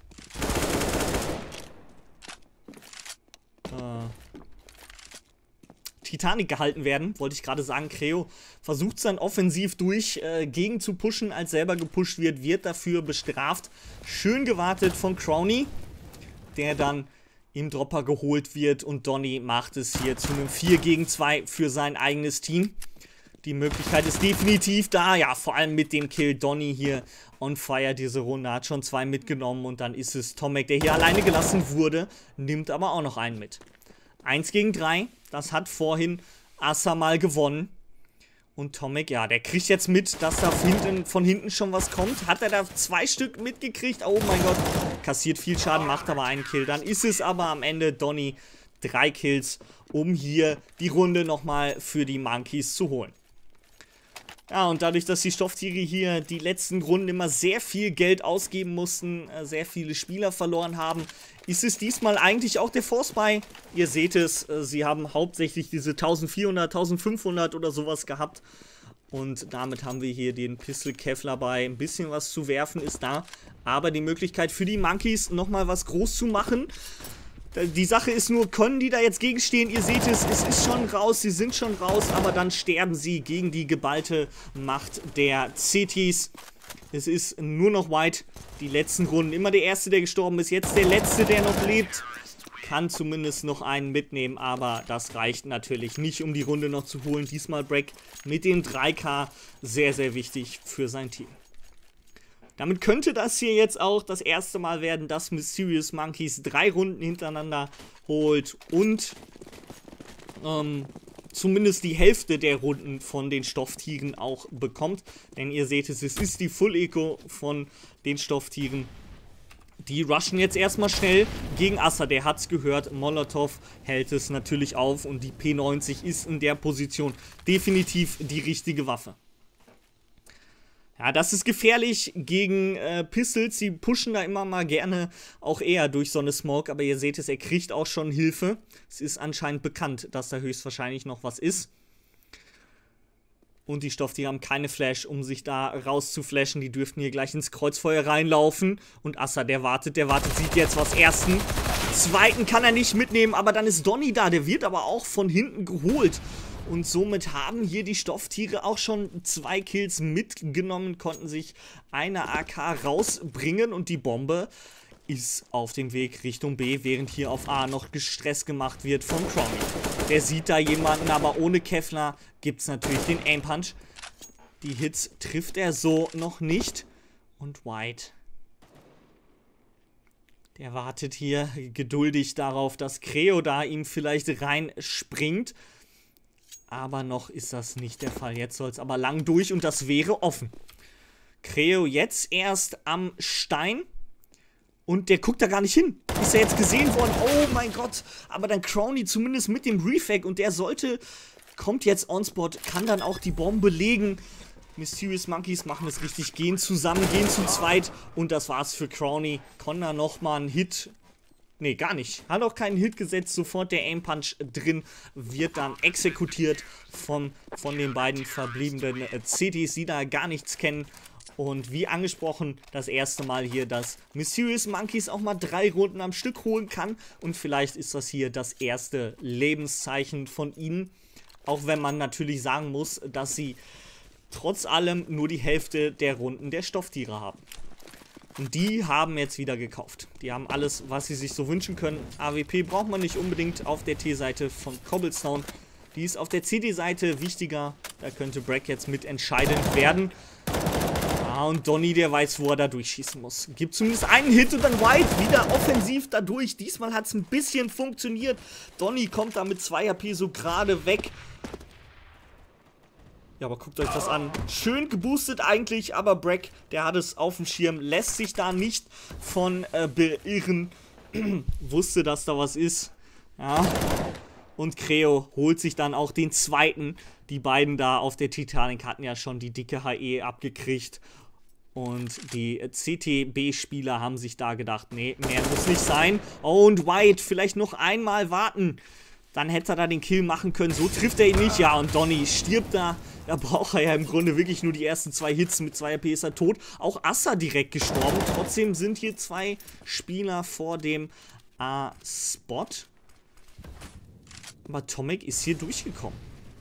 Titanic gehalten werden, wollte ich gerade sagen. Creo versucht es dann offensiv durch äh, gegen zu pushen, als selber gepusht wird, wird dafür bestraft. Schön gewartet von Crowny, der dann im Dropper geholt wird und Donny macht es hier zu einem vier gegen zwei für sein eigenes Team. Die Möglichkeit ist definitiv da, ja, vor allem mit dem Kill. Donny hier on fire diese Runde, hat schon zwei mitgenommen und dann ist es Tomek, der hier alleine gelassen wurde, nimmt aber auch noch einen mit. eins gegen drei, das hat vorhin Assa mal gewonnen. Und Tomek, ja, der kriegt jetzt mit, dass da von hinten, von hinten schon was kommt. Hat er da zwei Stück mitgekriegt? Oh mein Gott, kassiert viel Schaden, macht aber einen Kill. Dann ist es aber am Ende Donny drei Kills, um hier die Runde nochmal für die Monkeys zu holen. Ja, und dadurch, dass die Stofftiere hier die letzten Runden immer sehr viel Geld ausgeben mussten, äh, sehr viele Spieler verloren haben, ist es diesmal eigentlich auch der Force Buy. Ihr seht es, äh, sie haben hauptsächlich diese eintausendvierhundert, eintausendfünfhundert oder sowas gehabt. Und damit haben wir hier den Pistol Kevlar bei. Ein bisschen was zu werfen ist da. Aber die Möglichkeit für die Monkeys nochmal was groß zu machen. Die Sache ist nur, können die da jetzt gegenstehen? Ihr seht es, es ist schon raus, sie sind schon raus, aber dann sterben sie gegen die geballte Macht der C Ts. Es ist nur noch White, die letzten Runden. Immer der Erste, der gestorben ist, jetzt der Letzte, der noch lebt. Kann zumindest noch einen mitnehmen, aber das reicht natürlich nicht, um die Runde noch zu holen. Diesmal Breck mit dem drei K, sehr, sehr wichtig für sein Team. Damit könnte das hier jetzt auch das erste Mal werden, dass Mysterious Monkeys drei Runden hintereinander holt und ähm, zumindest die Hälfte der Runden von den Stofftieren auch bekommt. Denn ihr seht es, es ist die Full Eco von den Stofftieren. Die rushen jetzt erstmal schnell gegen Assa, der hat's gehört. Molotov hält es natürlich auf und die P neunzig ist in der Position definitiv die richtige Waffe. Ja, das ist gefährlich gegen äh, Pistols. Sie pushen da immer mal gerne auch eher durch so eine Smoke. Aber ihr seht es, er kriegt auch schon Hilfe. Es ist anscheinend bekannt, dass da höchstwahrscheinlich noch was ist. Und die Stofftiere haben keine Flash, um sich da rauszuflashen. Die dürften hier gleich ins Kreuzfeuer reinlaufen. Und Assa, der wartet, der wartet, sieht jetzt was. Ersten, zweiten kann er nicht mitnehmen. Aber dann ist Donny da. Der wird aber auch von hinten geholt. Und somit haben hier die Stofftiere auch schon zwei Kills mitgenommen, konnten sich eine A K rausbringen und die Bombe ist auf dem Weg Richtung B, während hier auf A noch gestresst gemacht wird von Crowny. Der sieht da jemanden, aber ohne Kevlar gibt es natürlich den Aim Punch. Die Hits trifft er so noch nicht. Und White, der wartet hier geduldig darauf, dass Creo da ihm vielleicht reinspringt. Aber noch ist das nicht der Fall. Jetzt soll es aber lang durch und das wäre offen. Creo jetzt erst am Stein. Und der guckt da gar nicht hin. Ist er jetzt gesehen worden? Oh mein Gott. Aber dann Crowny zumindest mit dem Refag. Und der sollte, kommt jetzt on Spot, kann dann auch die Bombe legen. Mysterious Monkeys machen es richtig. Gehen zusammen, gehen zu zweit. Und das war's für Crowny. Connor nochmal einen Hit. Ne, gar nicht. Hat auch keinen Hit gesetzt. Sofort der Aim Punch drin. Wird dann exekutiert von, von den beiden verbliebenen äh, C Ts, die da gar nichts kennen. Und wie angesprochen, das erste Mal hier, dass Mysterious Monkeys auch mal drei Runden am Stück holen kann. Und vielleicht ist das hier das erste Lebenszeichen von ihnen. Auch wenn man natürlich sagen muss, dass sie trotz allem nur die Hälfte der Runden der Stofftiere haben. Und die haben jetzt wieder gekauft. Die haben alles, was sie sich so wünschen können. A W P braucht man nicht unbedingt auf der T-Seite von Cobblestone. Die ist auf der C D-Seite wichtiger. Da könnte Breck jetzt mit entscheidend werden. Ah, und Donny, der weiß, wo er da durchschießen muss. Gibt zumindest einen Hit und dann White wieder offensiv dadurch. Diesmal hat es ein bisschen funktioniert. Donny kommt da mit zwei H P so gerade weg. Ja, aber guckt euch das an. Schön geboostet eigentlich, aber Breck, der hat es auf dem Schirm, lässt sich da nicht von äh, beirren. Wusste, dass da was ist. Ja. Und Creo holt sich dann auch den zweiten. Die beiden da auf der Titanic hatten ja schon die dicke H E abgekriegt. Und die C T B-Spieler haben sich da gedacht, nee, mehr muss nicht sein. Und White, vielleicht noch einmal warten. Dann hätte er da den Kill machen können. So trifft er ihn nicht. Ja, und Donny stirbt da. Da braucht er ja im Grunde wirklich nur die ersten zwei Hits. Mit zwei H P ist er tot. Auch Assa direkt gestorben. Trotzdem sind hier zwei Spieler vor dem A-Spot. Aber Tomek ist hier durchgekommen.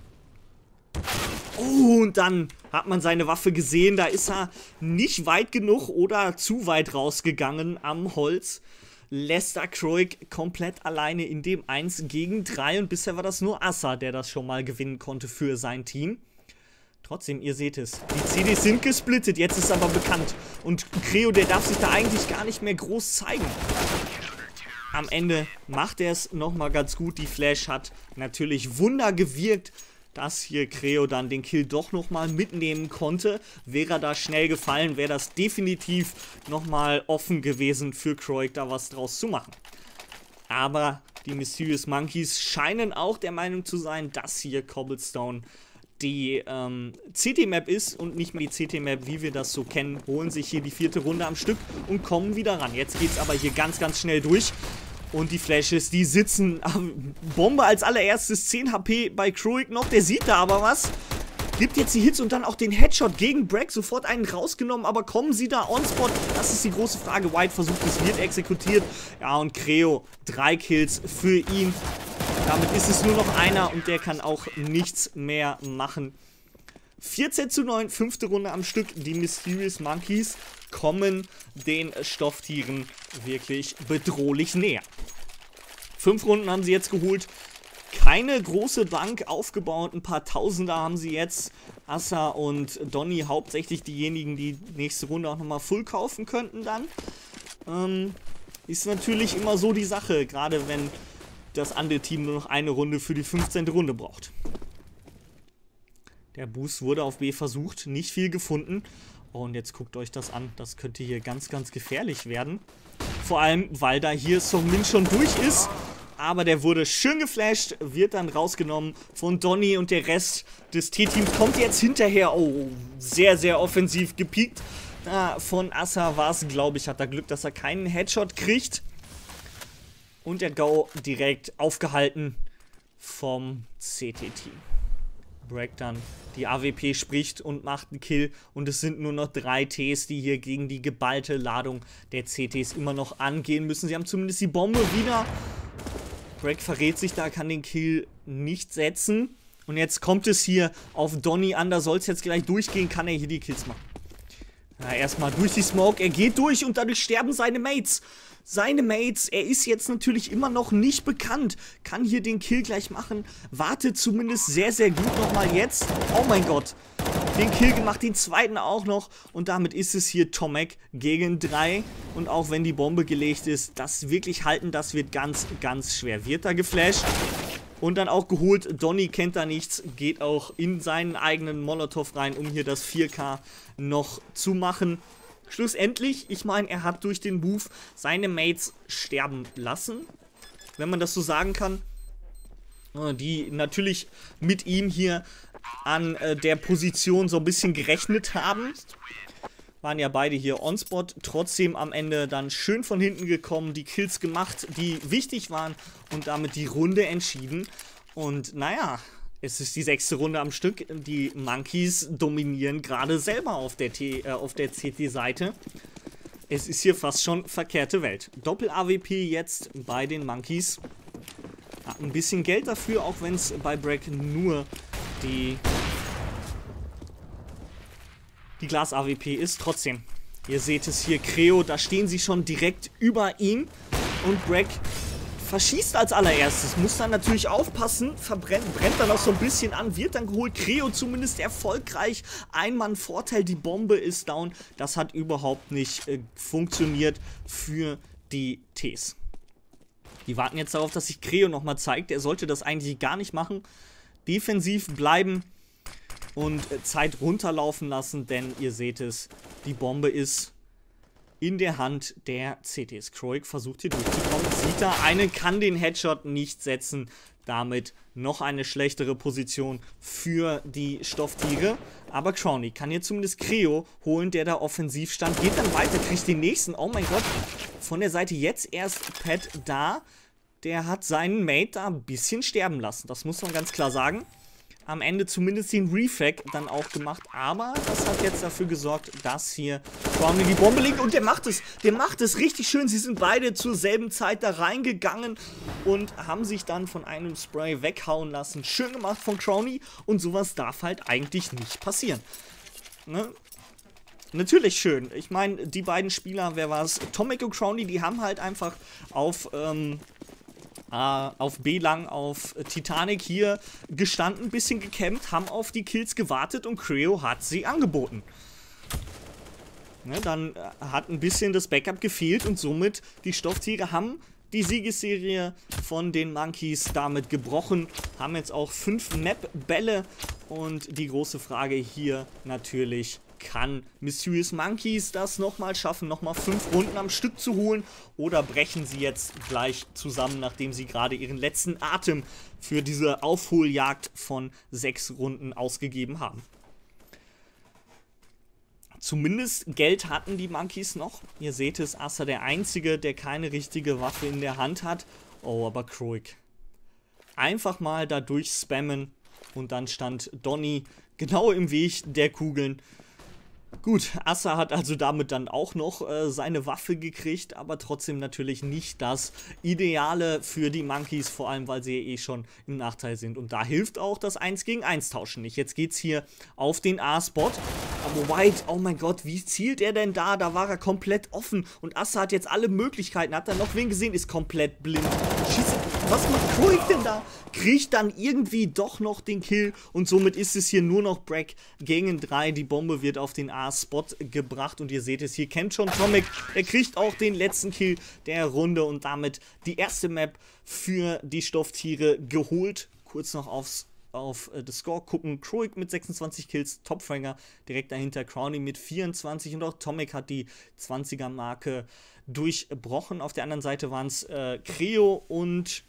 Oh, und dann hat man seine Waffe gesehen. Da ist er nicht weit genug oder zu weit rausgegangen am Holz. Lester Kroik komplett alleine in dem eins gegen drei. Und bisher war das nur Assa, der das schon mal gewinnen konnte für sein Team. Trotzdem, ihr seht es. Die C Ds sind gesplittet. Jetzt ist aber bekannt. Und Creo, der darf sich da eigentlich gar nicht mehr groß zeigen. Am Ende macht er es nochmal ganz gut. Die Flash hat natürlich Wunder gewirkt, dass hier Creo dann den Kill doch nochmal mitnehmen konnte. Wäre er da schnell gefallen, wäre das definitiv nochmal offen gewesen für Kroik, da was draus zu machen. Aber die Mysterious Monkeys scheinen auch der Meinung zu sein, dass hier Cobblestone die ähm, C T-Map ist und nicht mehr die C T-Map, wie wir das so kennen, holen sich hier die vierte Runde am Stück und kommen wieder ran. Jetzt geht es aber hier ganz, ganz schnell durch. Und die Flashes, die sitzen. Bombe als allererstes, zehn H P bei Kroik noch. Der sieht da aber was. Gibt jetzt die Hits und dann auch den Headshot gegen Bragg. Sofort einen rausgenommen, aber kommen sie da on-spot? Das ist die große Frage. White versucht es, wird exekutiert. Ja, und Creo, drei Kills für ihn. Damit ist es nur noch einer und der kann auch nichts mehr machen. vierzehn zu neun, fünfte Runde am Stück. Die Mysterious Monkeys kommen den Stofftieren wirklich bedrohlich näher. Fünf Runden haben sie jetzt geholt. Keine große Bank aufgebaut. Ein paar Tausender haben sie jetzt. Assa und Donny hauptsächlich diejenigen, die nächste Runde auch nochmal full kaufen könnten dann. Ähm, ist natürlich immer so die Sache, gerade wenn das andere Team nur noch eine Runde für die fünfzehnte Runde braucht. Der Boost wurde auf B versucht, nicht viel gefunden. Oh, und jetzt guckt euch das an, das könnte hier ganz, ganz gefährlich werden. Vor allem, weil da hier Songmin schon durch ist. Aber der wurde schön geflasht, wird dann rausgenommen von Donny und der Rest des T-Teams kommt jetzt hinterher. Oh, sehr, sehr offensiv gepiekt. Ah, von Assa war es, glaube ich, hat er Glück, dass er keinen Headshot kriegt. Und der Go direkt aufgehalten vom C T-Team. Bragg dann die A W P spricht und macht einen Kill. Und es sind nur noch drei Ts, die hier gegen die geballte Ladung der C Ts immer noch angehen müssen. Sie haben zumindest die Bombe wieder. Bragg verrät sich da, kann den Kill nicht setzen. Und jetzt kommt es hier auf Donny an. Da soll es jetzt gleich durchgehen. Kann er hier die Kills machen? Ja, erstmal durch die Smoke. Er geht durch und dadurch sterben seine Mates. Seine Mates, er ist jetzt natürlich immer noch nicht bekannt. Kann hier den Kill gleich machen. Wartet zumindest sehr, sehr gut nochmal jetzt. Oh mein Gott. Den Kill gemacht, den zweiten auch noch. Und damit ist es hier Tomek gegen drei. Und auch wenn die Bombe gelegt ist, das wirklich halten, das wird ganz, ganz schwer. Wird da geflasht. Und dann auch geholt. Donny kennt da nichts. Geht auch in seinen eigenen Molotow rein, um hier das vier K noch zu machen. Schlussendlich, ich meine, er hat durch den Move seine Mates sterben lassen, wenn man das so sagen kann, die natürlich mit ihm hier an äh, der Position so ein bisschen gerechnet haben. Waren ja beide hier on-spot, trotzdem am Ende dann schön von hinten gekommen, die Kills gemacht, die wichtig waren und damit die Runde entschieden. Und naja, es ist die sechste Runde am Stück. Die Monkeys dominieren gerade selber auf der, äh, auf der C T-Seite. Es ist hier fast schon verkehrte Welt. Doppel-A W P jetzt bei den Monkeys. Ja, ein bisschen Geld dafür, auch wenn es bei Bragg nur die, die Glas-A W P ist. Trotzdem, ihr seht es hier, Creo, da stehen sie schon direkt über ihm. Und Bragg verschießt als allererstes, muss dann natürlich aufpassen, verbrennt, brennt dann auch so ein bisschen an, wird dann geholt, Creo zumindest erfolgreich, ein Mann Vorteil, die Bombe ist down, das hat überhaupt nicht äh, funktioniert für die Ts. Die warten jetzt darauf, dass sich Creo nochmal zeigt, er sollte das eigentlich gar nicht machen, defensiv bleiben und äh, Zeit runterlaufen lassen, denn ihr seht es, die Bombe ist in der Hand der C Ts. Kroik versucht hier durchzukommen. Sieht da, eine kann den Headshot nicht setzen. Damit noch eine schlechtere Position für die Stofftiere. Aber Crowny kann hier zumindest Creo holen, der da offensiv stand. Geht dann weiter, kriegt den nächsten. Oh mein Gott. Von der Seite jetzt erst Pat da. Der hat seinen Mate da ein bisschen sterben lassen. Das muss man ganz klar sagen. Am Ende zumindest den Refrag dann auch gemacht, aber das hat jetzt dafür gesorgt, dass hier Crowny die Bombe liegt und der macht es, der macht es richtig schön. Sie sind beide zur selben Zeit da reingegangen und haben sich dann von einem Spray weghauen lassen. Schön gemacht von Crowny und sowas darf halt eigentlich nicht passieren. Ne? Natürlich schön. Ich meine, die beiden Spieler, wer war es? Tomek und Crowny, die haben halt einfach auf ähm, Uh, auf B lang, auf Titanic hier gestanden, ein bisschen gekämpft, haben auf die Kills gewartet und Creo hat sie angeboten. Ne, dann uh, hat ein bisschen das Backup gefehlt und somit die Stofftiere haben die Siegesserie von den Monkeys damit gebrochen, haben jetzt auch fünf Map-Bälle und die große Frage hier natürlich, kann Mysterious Monkeys das nochmal schaffen, nochmal fünf Runden am Stück zu holen? Oder brechen sie jetzt gleich zusammen, nachdem sie gerade ihren letzten Atem für diese Aufholjagd von sechs Runden ausgegeben haben? Zumindest Geld hatten die Monkeys noch. Ihr seht es, Assa der Einzige, der keine richtige Waffe in der Hand hat. Oh, aber Kroik. Einfach mal da durchspammen und dann stand Donny genau im Weg der Kugeln. Gut, Assa hat also damit dann auch noch äh, seine Waffe gekriegt, aber trotzdem natürlich nicht das Ideale für die Monkeys, vor allem weil sie ja eh schon im Nachteil sind. Und da hilft auch das eins gegen eins Tauschen nicht. Jetzt geht's hier auf den A-Spot. Aber White, oh mein Gott, wie zielt er denn da? Da war er komplett offen und Assa hat jetzt alle Möglichkeiten. Hat dann noch wen gesehen, ist komplett blind. Schießt, was macht Kroik denn da? Kriegt dann irgendwie doch noch den Kill und somit ist es hier nur noch Brack gegen drei. Die Bombe wird auf den A-Spot gebracht und ihr seht es, hier kennt schon Tomek. Er kriegt auch den letzten Kill der Runde und damit die erste Map für die Stofftiere geholt. Kurz noch aufs auf äh, das Score gucken. Kroik mit sechsundzwanzig Kills, Topfranger, direkt dahinter Crowny mit vierundzwanzig und auch Tomek hat die zwanziger Marke durchbrochen. Auf der anderen Seite waren es äh, Creo und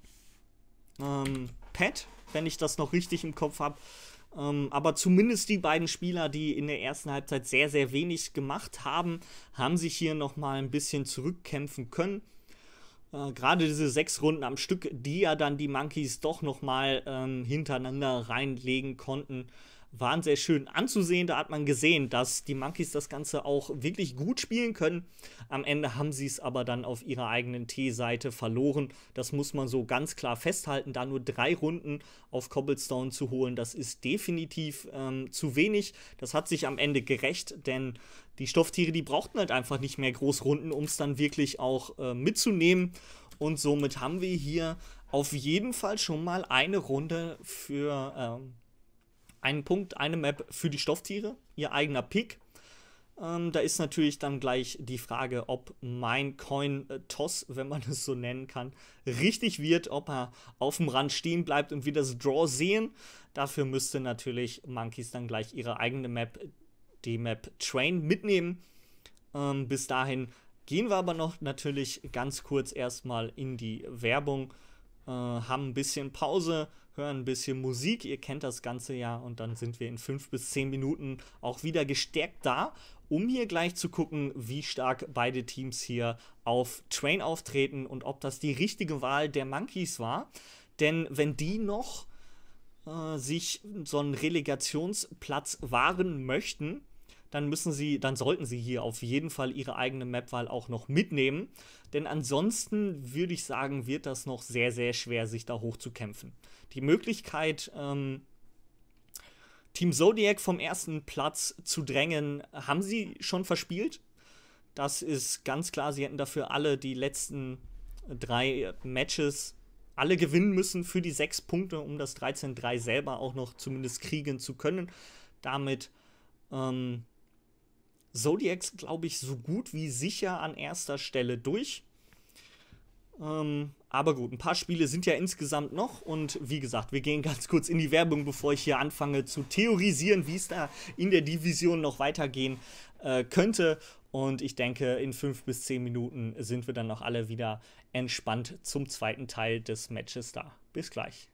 ähm, Pat, wenn ich das noch richtig im Kopf habe. Ähm, aber zumindest die beiden Spieler, die in der ersten Halbzeit sehr, sehr wenig gemacht haben, haben sich hier nochmal ein bisschen zurückkämpfen können. Äh, Gerade diese sechs Runden am Stück, die ja dann die Monkeys doch nochmal ähm, hintereinander reinlegen konnten, waren sehr schön anzusehen. Da hat man gesehen, dass die Monkeys das Ganze auch wirklich gut spielen können. Am Ende haben sie es aber dann auf ihrer eigenen T-Seite verloren. Das muss man so ganz klar festhalten. Da nur drei Runden auf Cobblestone zu holen, das ist definitiv ähm, zu wenig. Das hat sich am Ende gerecht, denn die Stofftiere, die brauchten halt einfach nicht mehr groß Runden, um es dann wirklich auch äh, mitzunehmen. Und somit haben wir hier auf jeden Fall schon mal eine Runde für ähm, einen Punkt, eine Map für die Stofftiere, ihr eigener Pick. Ähm, da ist natürlich dann gleich die Frage, ob mein Coin-Toss, wenn man es so nennen kann, richtig wird, ob er auf dem Rand stehen bleibt und wir das Draw sehen. Dafür müsste natürlich Monkeys dann gleich ihre eigene Map, die Map Train, mitnehmen. Ähm, bis dahin gehen wir aber noch natürlich ganz kurz erstmal in die Werbung, äh, haben ein bisschen Pause, hören ein bisschen Musik, ihr kennt das Ganze ja, und dann sind wir in fünf bis zehn Minuten auch wieder gestärkt da, um hier gleich zu gucken, wie stark beide Teams hier auf Train auftreten und ob das die richtige Wahl der Monkeys war. Denn wenn die noch äh, sich so einen Relegationsplatz wahren möchten, dann müssen sie, dann sollten sie hier auf jeden Fall ihre eigene Mapwahl auch noch mitnehmen. Denn ansonsten würde ich sagen, wird das noch sehr, sehr schwer, sich da hochzukämpfen. Die Möglichkeit, ähm, Team Zodiac vom ersten Platz zu drängen, haben sie schon verspielt. Das ist ganz klar, sie hätten dafür alle die letzten drei Matches alle gewinnen müssen für die sechs Punkte, um das dreizehn drei selber auch noch zumindest kriegen zu können. Damit ähm, Zodiacs, glaube ich, so gut wie sicher an erster Stelle durch. Ähm, aber gut, ein paar Spiele sind ja insgesamt noch. Und wie gesagt, wir gehen ganz kurz in die Werbung, bevor ich hier anfange zu theorisieren, wie es da in der Division noch weitergehen äh, könnte. Und ich denke, in fünf bis zehn Minuten sind wir dann noch alle wieder entspannt zum zweiten Teil des Matches da. Bis gleich.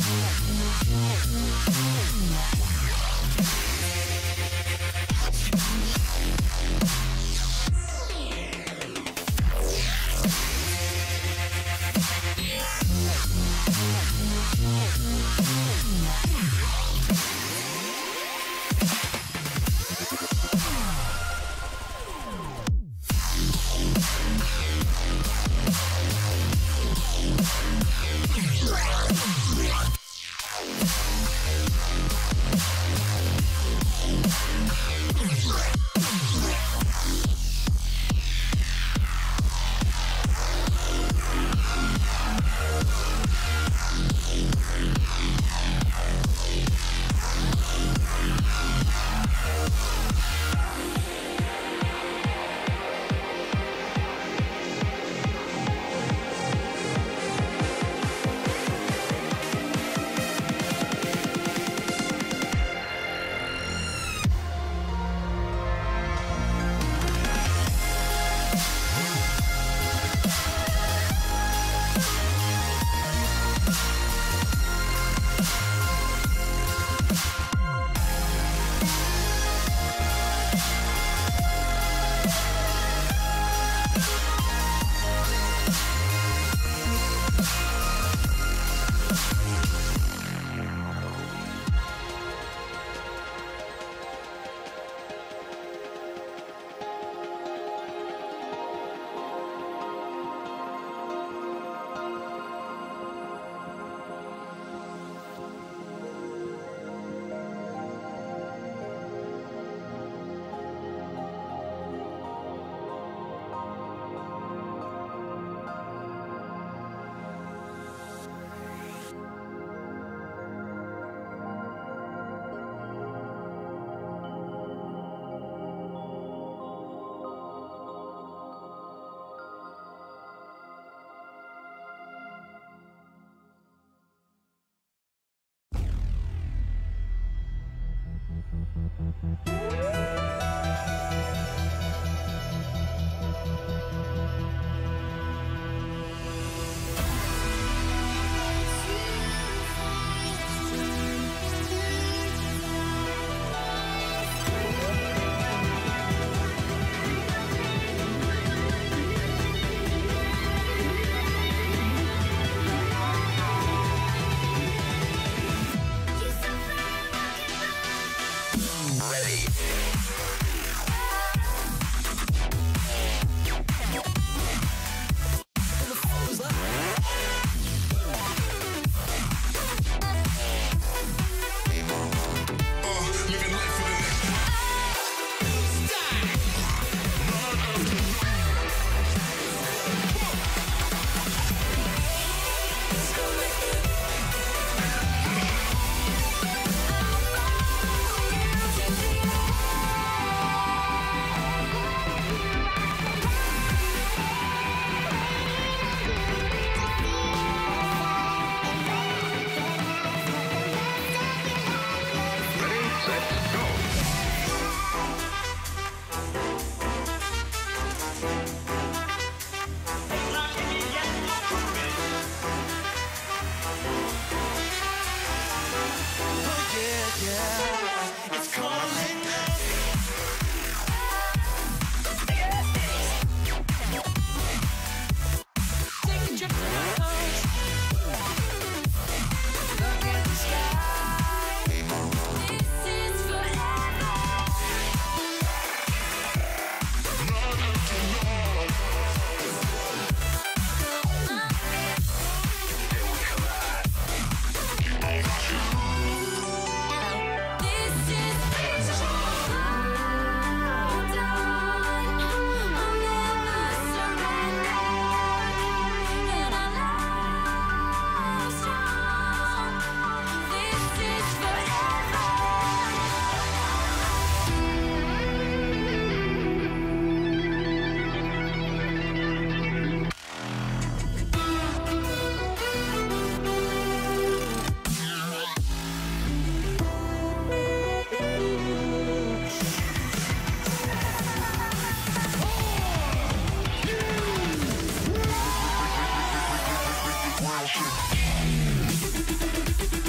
Wow.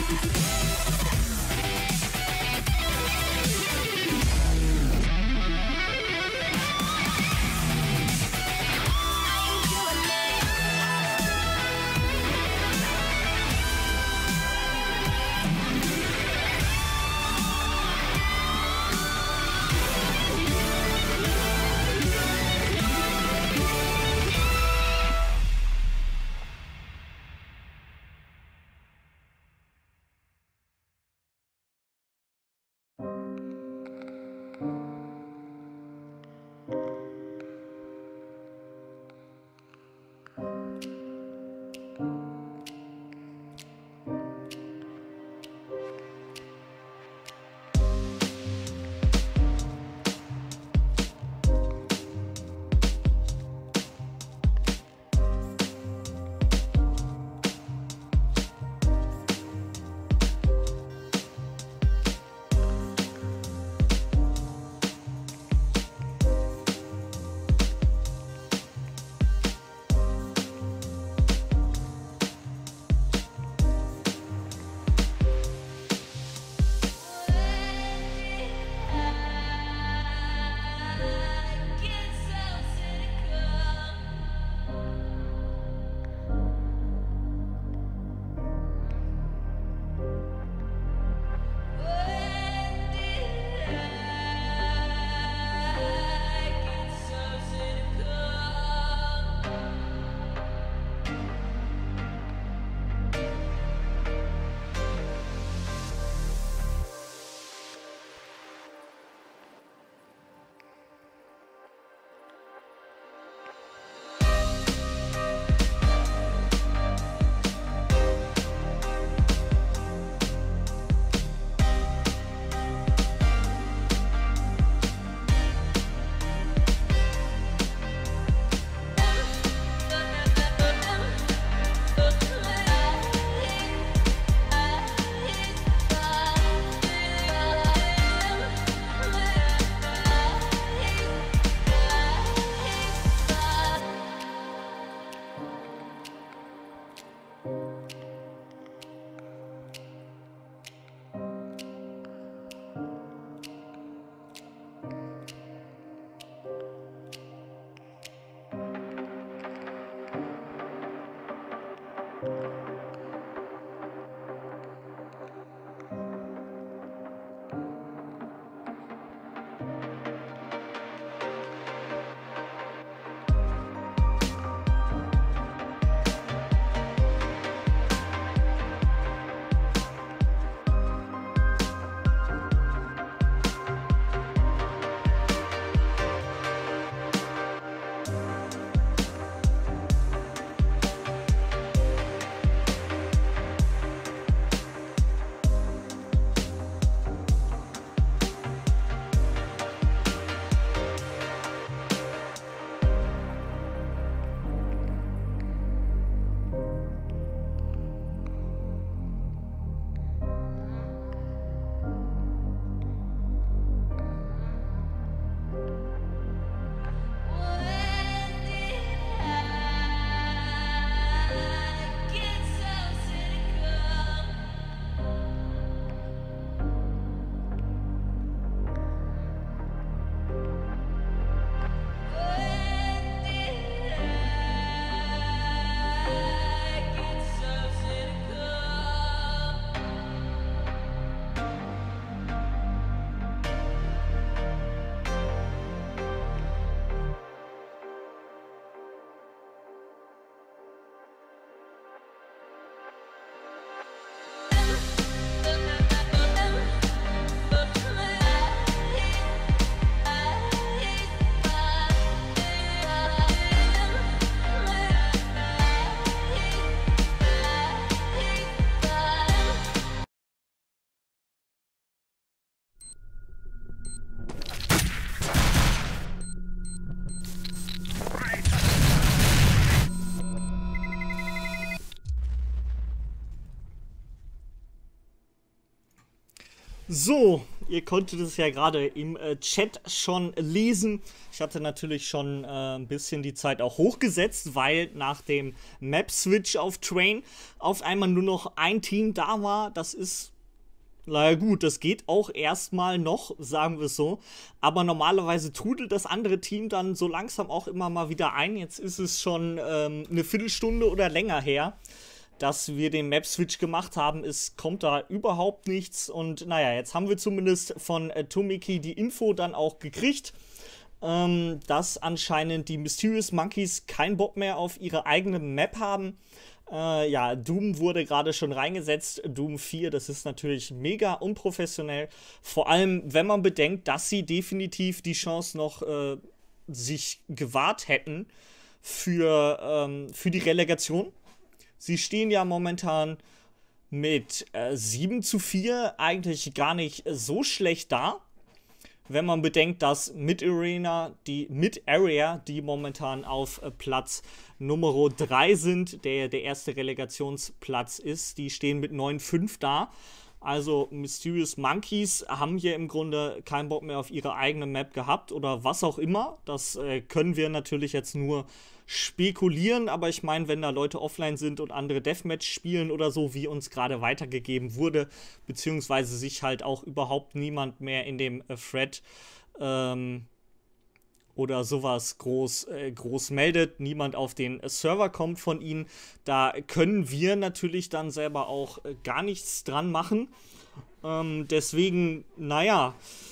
So, ihr konntet es ja gerade im äh, Chat schon lesen. Ich hatte natürlich schon äh, ein bisschen die Zeit auch hochgesetzt, weil nach dem Map-Switch auf Train auf einmal nur noch ein Team da war. Das ist, naja gut, das geht auch erstmal noch, sagen wir es so. Aber normalerweise trudelt das andere Team dann so langsam auch immer mal wieder ein. Jetzt ist es schon ähm, eine Viertelstunde oder länger her, dass wir den Map-Switch gemacht haben. Es kommt da überhaupt nichts. Und naja, jetzt haben wir zumindest von äh, Tomiki die Info dann auch gekriegt, ähm, dass anscheinend die Mysterious Monkeys keinen Bock mehr auf ihre eigene Map haben. Äh, ja, Doom wurde gerade schon reingesetzt. Doom vier, das ist natürlich mega unprofessionell. Vor allem, wenn man bedenkt, dass sie definitiv die Chance noch äh, sich gewahrt hätten für, ähm, für die Relegation. Sie stehen ja momentan mit äh, sieben zu vier eigentlich gar nicht so schlecht da, wenn man bedenkt, dass Mid-Arena, die Mid-Area, die momentan auf äh, Platz Nummer drei sind, der der erste Relegationsplatz ist, die stehen mit neun fünf da. Also Mysterious Monkeys haben hier im Grunde keinen Bock mehr auf ihre eigene Map gehabt oder was auch immer. Das äh, können wir natürlich jetzt nur spekulieren, aber ich meine, wenn da Leute offline sind und andere Deathmatch spielen oder so, wie uns gerade weitergegeben wurde, beziehungsweise sich halt auch überhaupt niemand mehr in dem äh, Thread ähm, oder sowas groß, äh, groß meldet, niemand auf den äh, Server kommt von ihnen, da können wir natürlich dann selber auch äh, gar nichts dran machen. Ähm, deswegen, naja,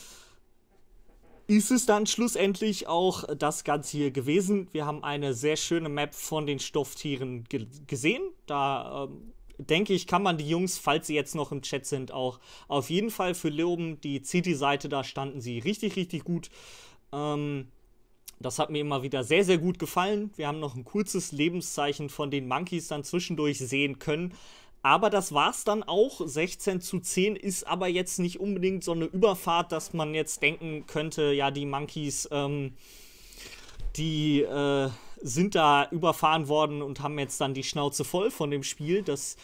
ist es dann schlussendlich auch das Ganze hier gewesen. Wir haben eine sehr schöne Map von den Stofftieren ge gesehen. Da ähm, denke ich, kann man die Jungs, falls sie jetzt noch im Chat sind, auch auf jeden Fall für loben. Die City-Seite, da standen sie richtig, richtig gut. Ähm, das hat mir immer wieder sehr, sehr gut gefallen. Wir haben noch ein kurzes Lebenszeichen von den Monkeys dann zwischendurch sehen können. Aber das war's dann auch. sechzehn zu zehn ist aber jetzt nicht unbedingt so eine Überfahrt, dass man jetzt denken könnte, ja, die Monkeys, ähm, die äh, sind da überfahren worden und haben jetzt dann die Schnauze voll von dem Spiel. Das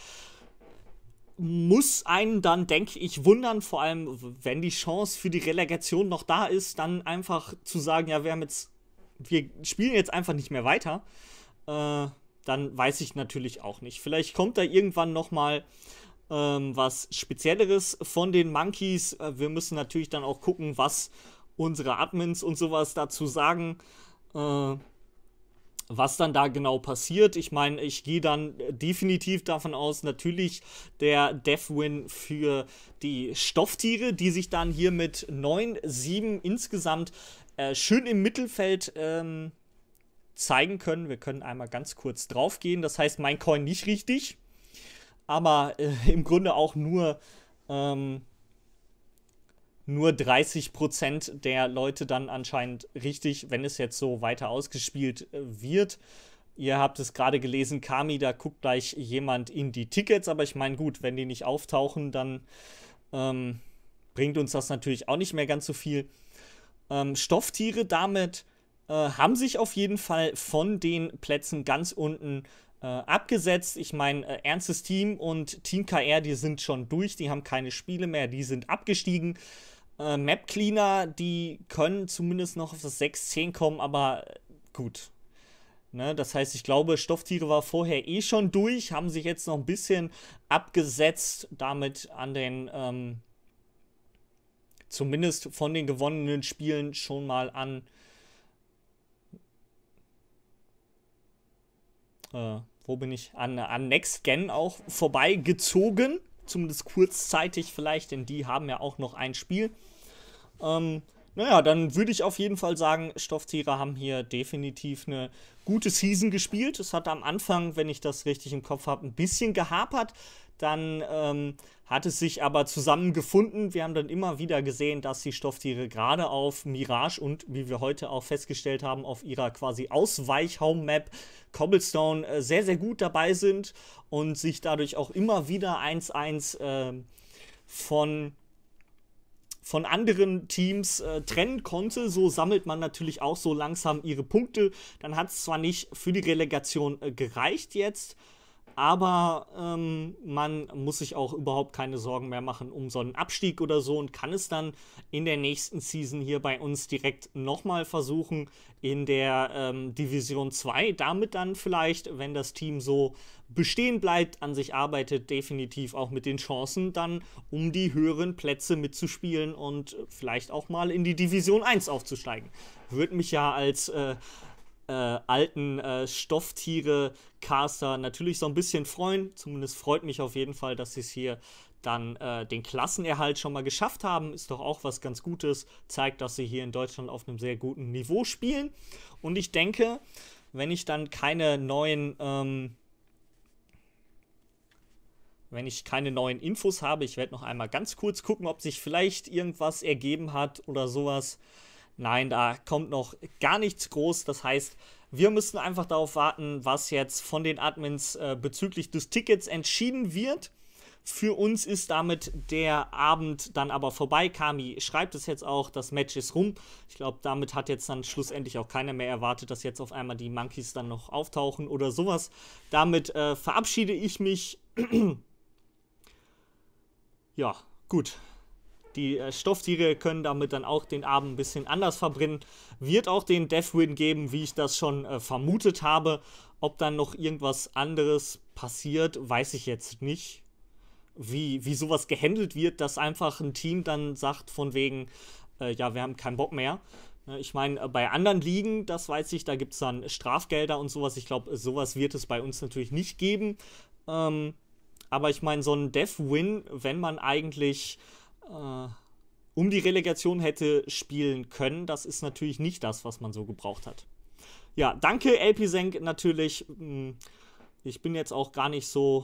muss einen dann, denke ich, wundern, vor allem, wenn die Chance für die Relegation noch da ist, dann einfach zu sagen, ja, wir haben jetzt, wir spielen jetzt einfach nicht mehr weiter. Äh, dann weiß ich natürlich auch nicht. Vielleicht kommt da irgendwann noch mal ähm, was Spezielleres von den Monkeys. Äh, wir müssen natürlich dann auch gucken, was unsere Admins und sowas dazu sagen, äh, was dann da genau passiert. Ich meine, ich gehe dann definitiv davon aus, natürlich der Death-Win für die Stofftiere, die sich dann hier mit neun sieben insgesamt äh, schön im Mittelfeld ähm, zeigen können. Wir können einmal ganz kurz drauf gehen. Das heißt, mein Coin nicht richtig, aber äh, im Grunde auch nur ähm, nur dreißig Prozent der Leute dann anscheinend richtig, wenn es jetzt so weiter ausgespielt äh, wird. Ihr habt es gerade gelesen, Kami, da guckt gleich jemand in die Tickets, aber ich meine, gut, wenn die nicht auftauchen, dann ähm, bringt uns das natürlich auch nicht mehr ganz so viel. Ähm, Stofftiere damit haben sich auf jeden Fall von den Plätzen ganz unten äh, abgesetzt. Ich meine, äh, Ernstes Team und Team K R, die sind schon durch, die haben keine Spiele mehr, die sind abgestiegen. Äh, Map Cleaner, die können zumindest noch auf das sechs zehn kommen, aber äh, gut. Ne, das heißt, ich glaube, Stofftiere war vorher eh schon durch, haben sich jetzt noch ein bisschen abgesetzt, damit an den, ähm, zumindest von den gewonnenen Spielen schon mal an Äh, wo bin ich? An, an Next Gen auch vorbeigezogen. Zumindest kurzzeitig vielleicht, denn die haben ja auch noch ein Spiel. Ähm, naja, dann würde ich auf jeden Fall sagen, Stofftiere haben hier definitiv eine gute Season gespielt. Es hat am Anfang, wenn ich das richtig im Kopf habe, ein bisschen gehapert. Dann ähm, hat es sich aber zusammengefunden. Wir haben dann immer wieder gesehen, dass die Stofftiere gerade auf Mirage und, wie wir heute auch festgestellt haben, auf ihrer quasi Ausweich-Home-Map Cobblestone äh, sehr, sehr gut dabei sind und sich dadurch auch immer wieder eins eins äh, von, von anderen Teams äh, trennen konnte. So sammelt man natürlich auch so langsam ihre Punkte. Dann hat es zwar nicht für die Relegation äh, gereicht jetzt, Aber ähm, man muss sich auch überhaupt keine Sorgen mehr machen um so einen Abstieg oder so und kann es dann in der nächsten Season hier bei uns direkt nochmal versuchen in der ähm, Division zwei. Damit dann vielleicht, wenn das Team so bestehen bleibt, an sich arbeitet, definitiv auch mit den Chancen, dann um die höheren Plätze mitzuspielen und vielleicht auch mal in die Division eins aufzusteigen. Würde mich ja als äh, Äh, alten äh, Stofftiere-Caster natürlich so ein bisschen freuen. Zumindest freut mich auf jeden Fall, dass sie es hier dann äh, den Klassenerhalt schon mal geschafft haben. Ist doch auch was ganz Gutes. Zeigt, dass sie hier in Deutschland auf einem sehr guten Niveau spielen. Und ich denke, wenn ich dann keine neuen ähm, wenn ich keine neuen Infos habe, ich werde noch einmal ganz kurz gucken, ob sich vielleicht irgendwas ergeben hat oder sowas. Nein, da kommt noch gar nichts groß. Das heißt, wir müssen einfach darauf warten, was jetzt von den Admins äh, bezüglich des Tickets entschieden wird. Für uns ist damit der Abend dann aber vorbei. Kami schreibt es jetzt auch, das Match ist rum. Ich glaube, damit hat jetzt dann schlussendlich auch keiner mehr erwartet, dass jetzt auf einmal die Monkeys dann noch auftauchen oder sowas. Damit äh, verabschiede ich mich. Ja, gut. Die äh, Stofftiere können damit dann auch den Abend ein bisschen anders verbrennen. Wird auch den Deathwin geben, wie ich das schon äh, vermutet habe. Ob dann noch irgendwas anderes passiert, weiß ich jetzt nicht. Wie, wie sowas gehandelt wird, dass einfach ein Team dann sagt von wegen, äh, ja, wir haben keinen Bock mehr. Äh, ich meine, bei anderen Ligen, das weiß ich, da gibt es dann Strafgelder und sowas. Ich glaube, sowas wird es bei uns natürlich nicht geben. Ähm, aber ich meine, so ein Deathwin, wenn man eigentlich Uh, um die Relegation hätte spielen können. Das ist natürlich nicht das, was man so gebraucht hat. Ja, danke Elpisenk natürlich. Ich bin jetzt auch gar nicht so,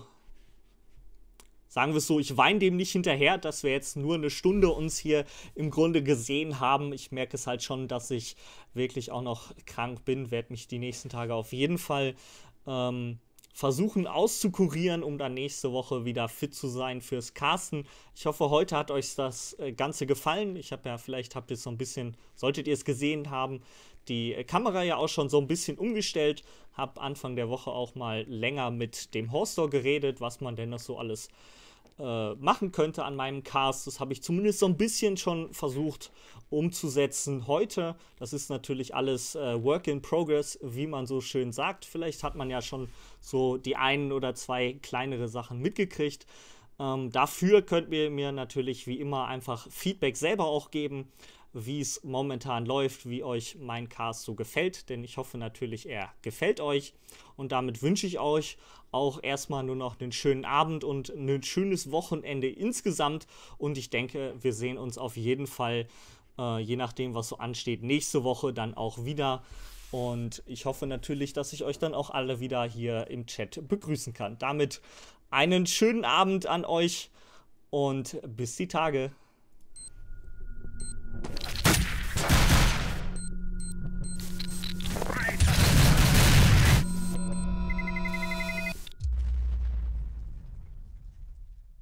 sagen wir es so, ich weine dem nicht hinterher, dass wir jetzt nur eine Stunde uns hier im Grunde gesehen haben. Ich merke es halt schon, dass ich wirklich auch noch krank bin. Werde mich die nächsten Tage auf jeden Fall ähm, versuchen auszukurieren, um dann nächste Woche wieder fit zu sein fürs Casten. Ich hoffe, heute hat euch das Ganze gefallen. Ich habe ja, vielleicht habt ihr es so ein bisschen, solltet ihr es gesehen haben, die Kamera ja auch schon so ein bisschen umgestellt. Habe Anfang der Woche auch mal länger mit dem Horstor geredet, was man denn noch so alles äh, machen könnte an meinem Cast. Das habe ich zumindest so ein bisschen schon versucht umzusetzen heute. Das ist natürlich alles äh, Work in Progress, wie man so schön sagt. Vielleicht hat man ja schon so die ein oder zwei kleinere Sachen mitgekriegt. Ähm, dafür könnt ihr mir natürlich wie immer einfach Feedback selber auch geben, wie es momentan läuft, wie euch mein Cast so gefällt, denn ich hoffe natürlich, er gefällt euch und damit wünsche ich euch auch erstmal nur noch einen schönen Abend und ein schönes Wochenende insgesamt und ich denke, wir sehen uns auf jeden Fall, äh, je nachdem, was so ansteht, nächste Woche dann auch wieder und ich hoffe natürlich, dass ich euch dann auch alle wieder hier im Chat begrüßen kann. Damit einen schönen Abend an euch und bis die Tage.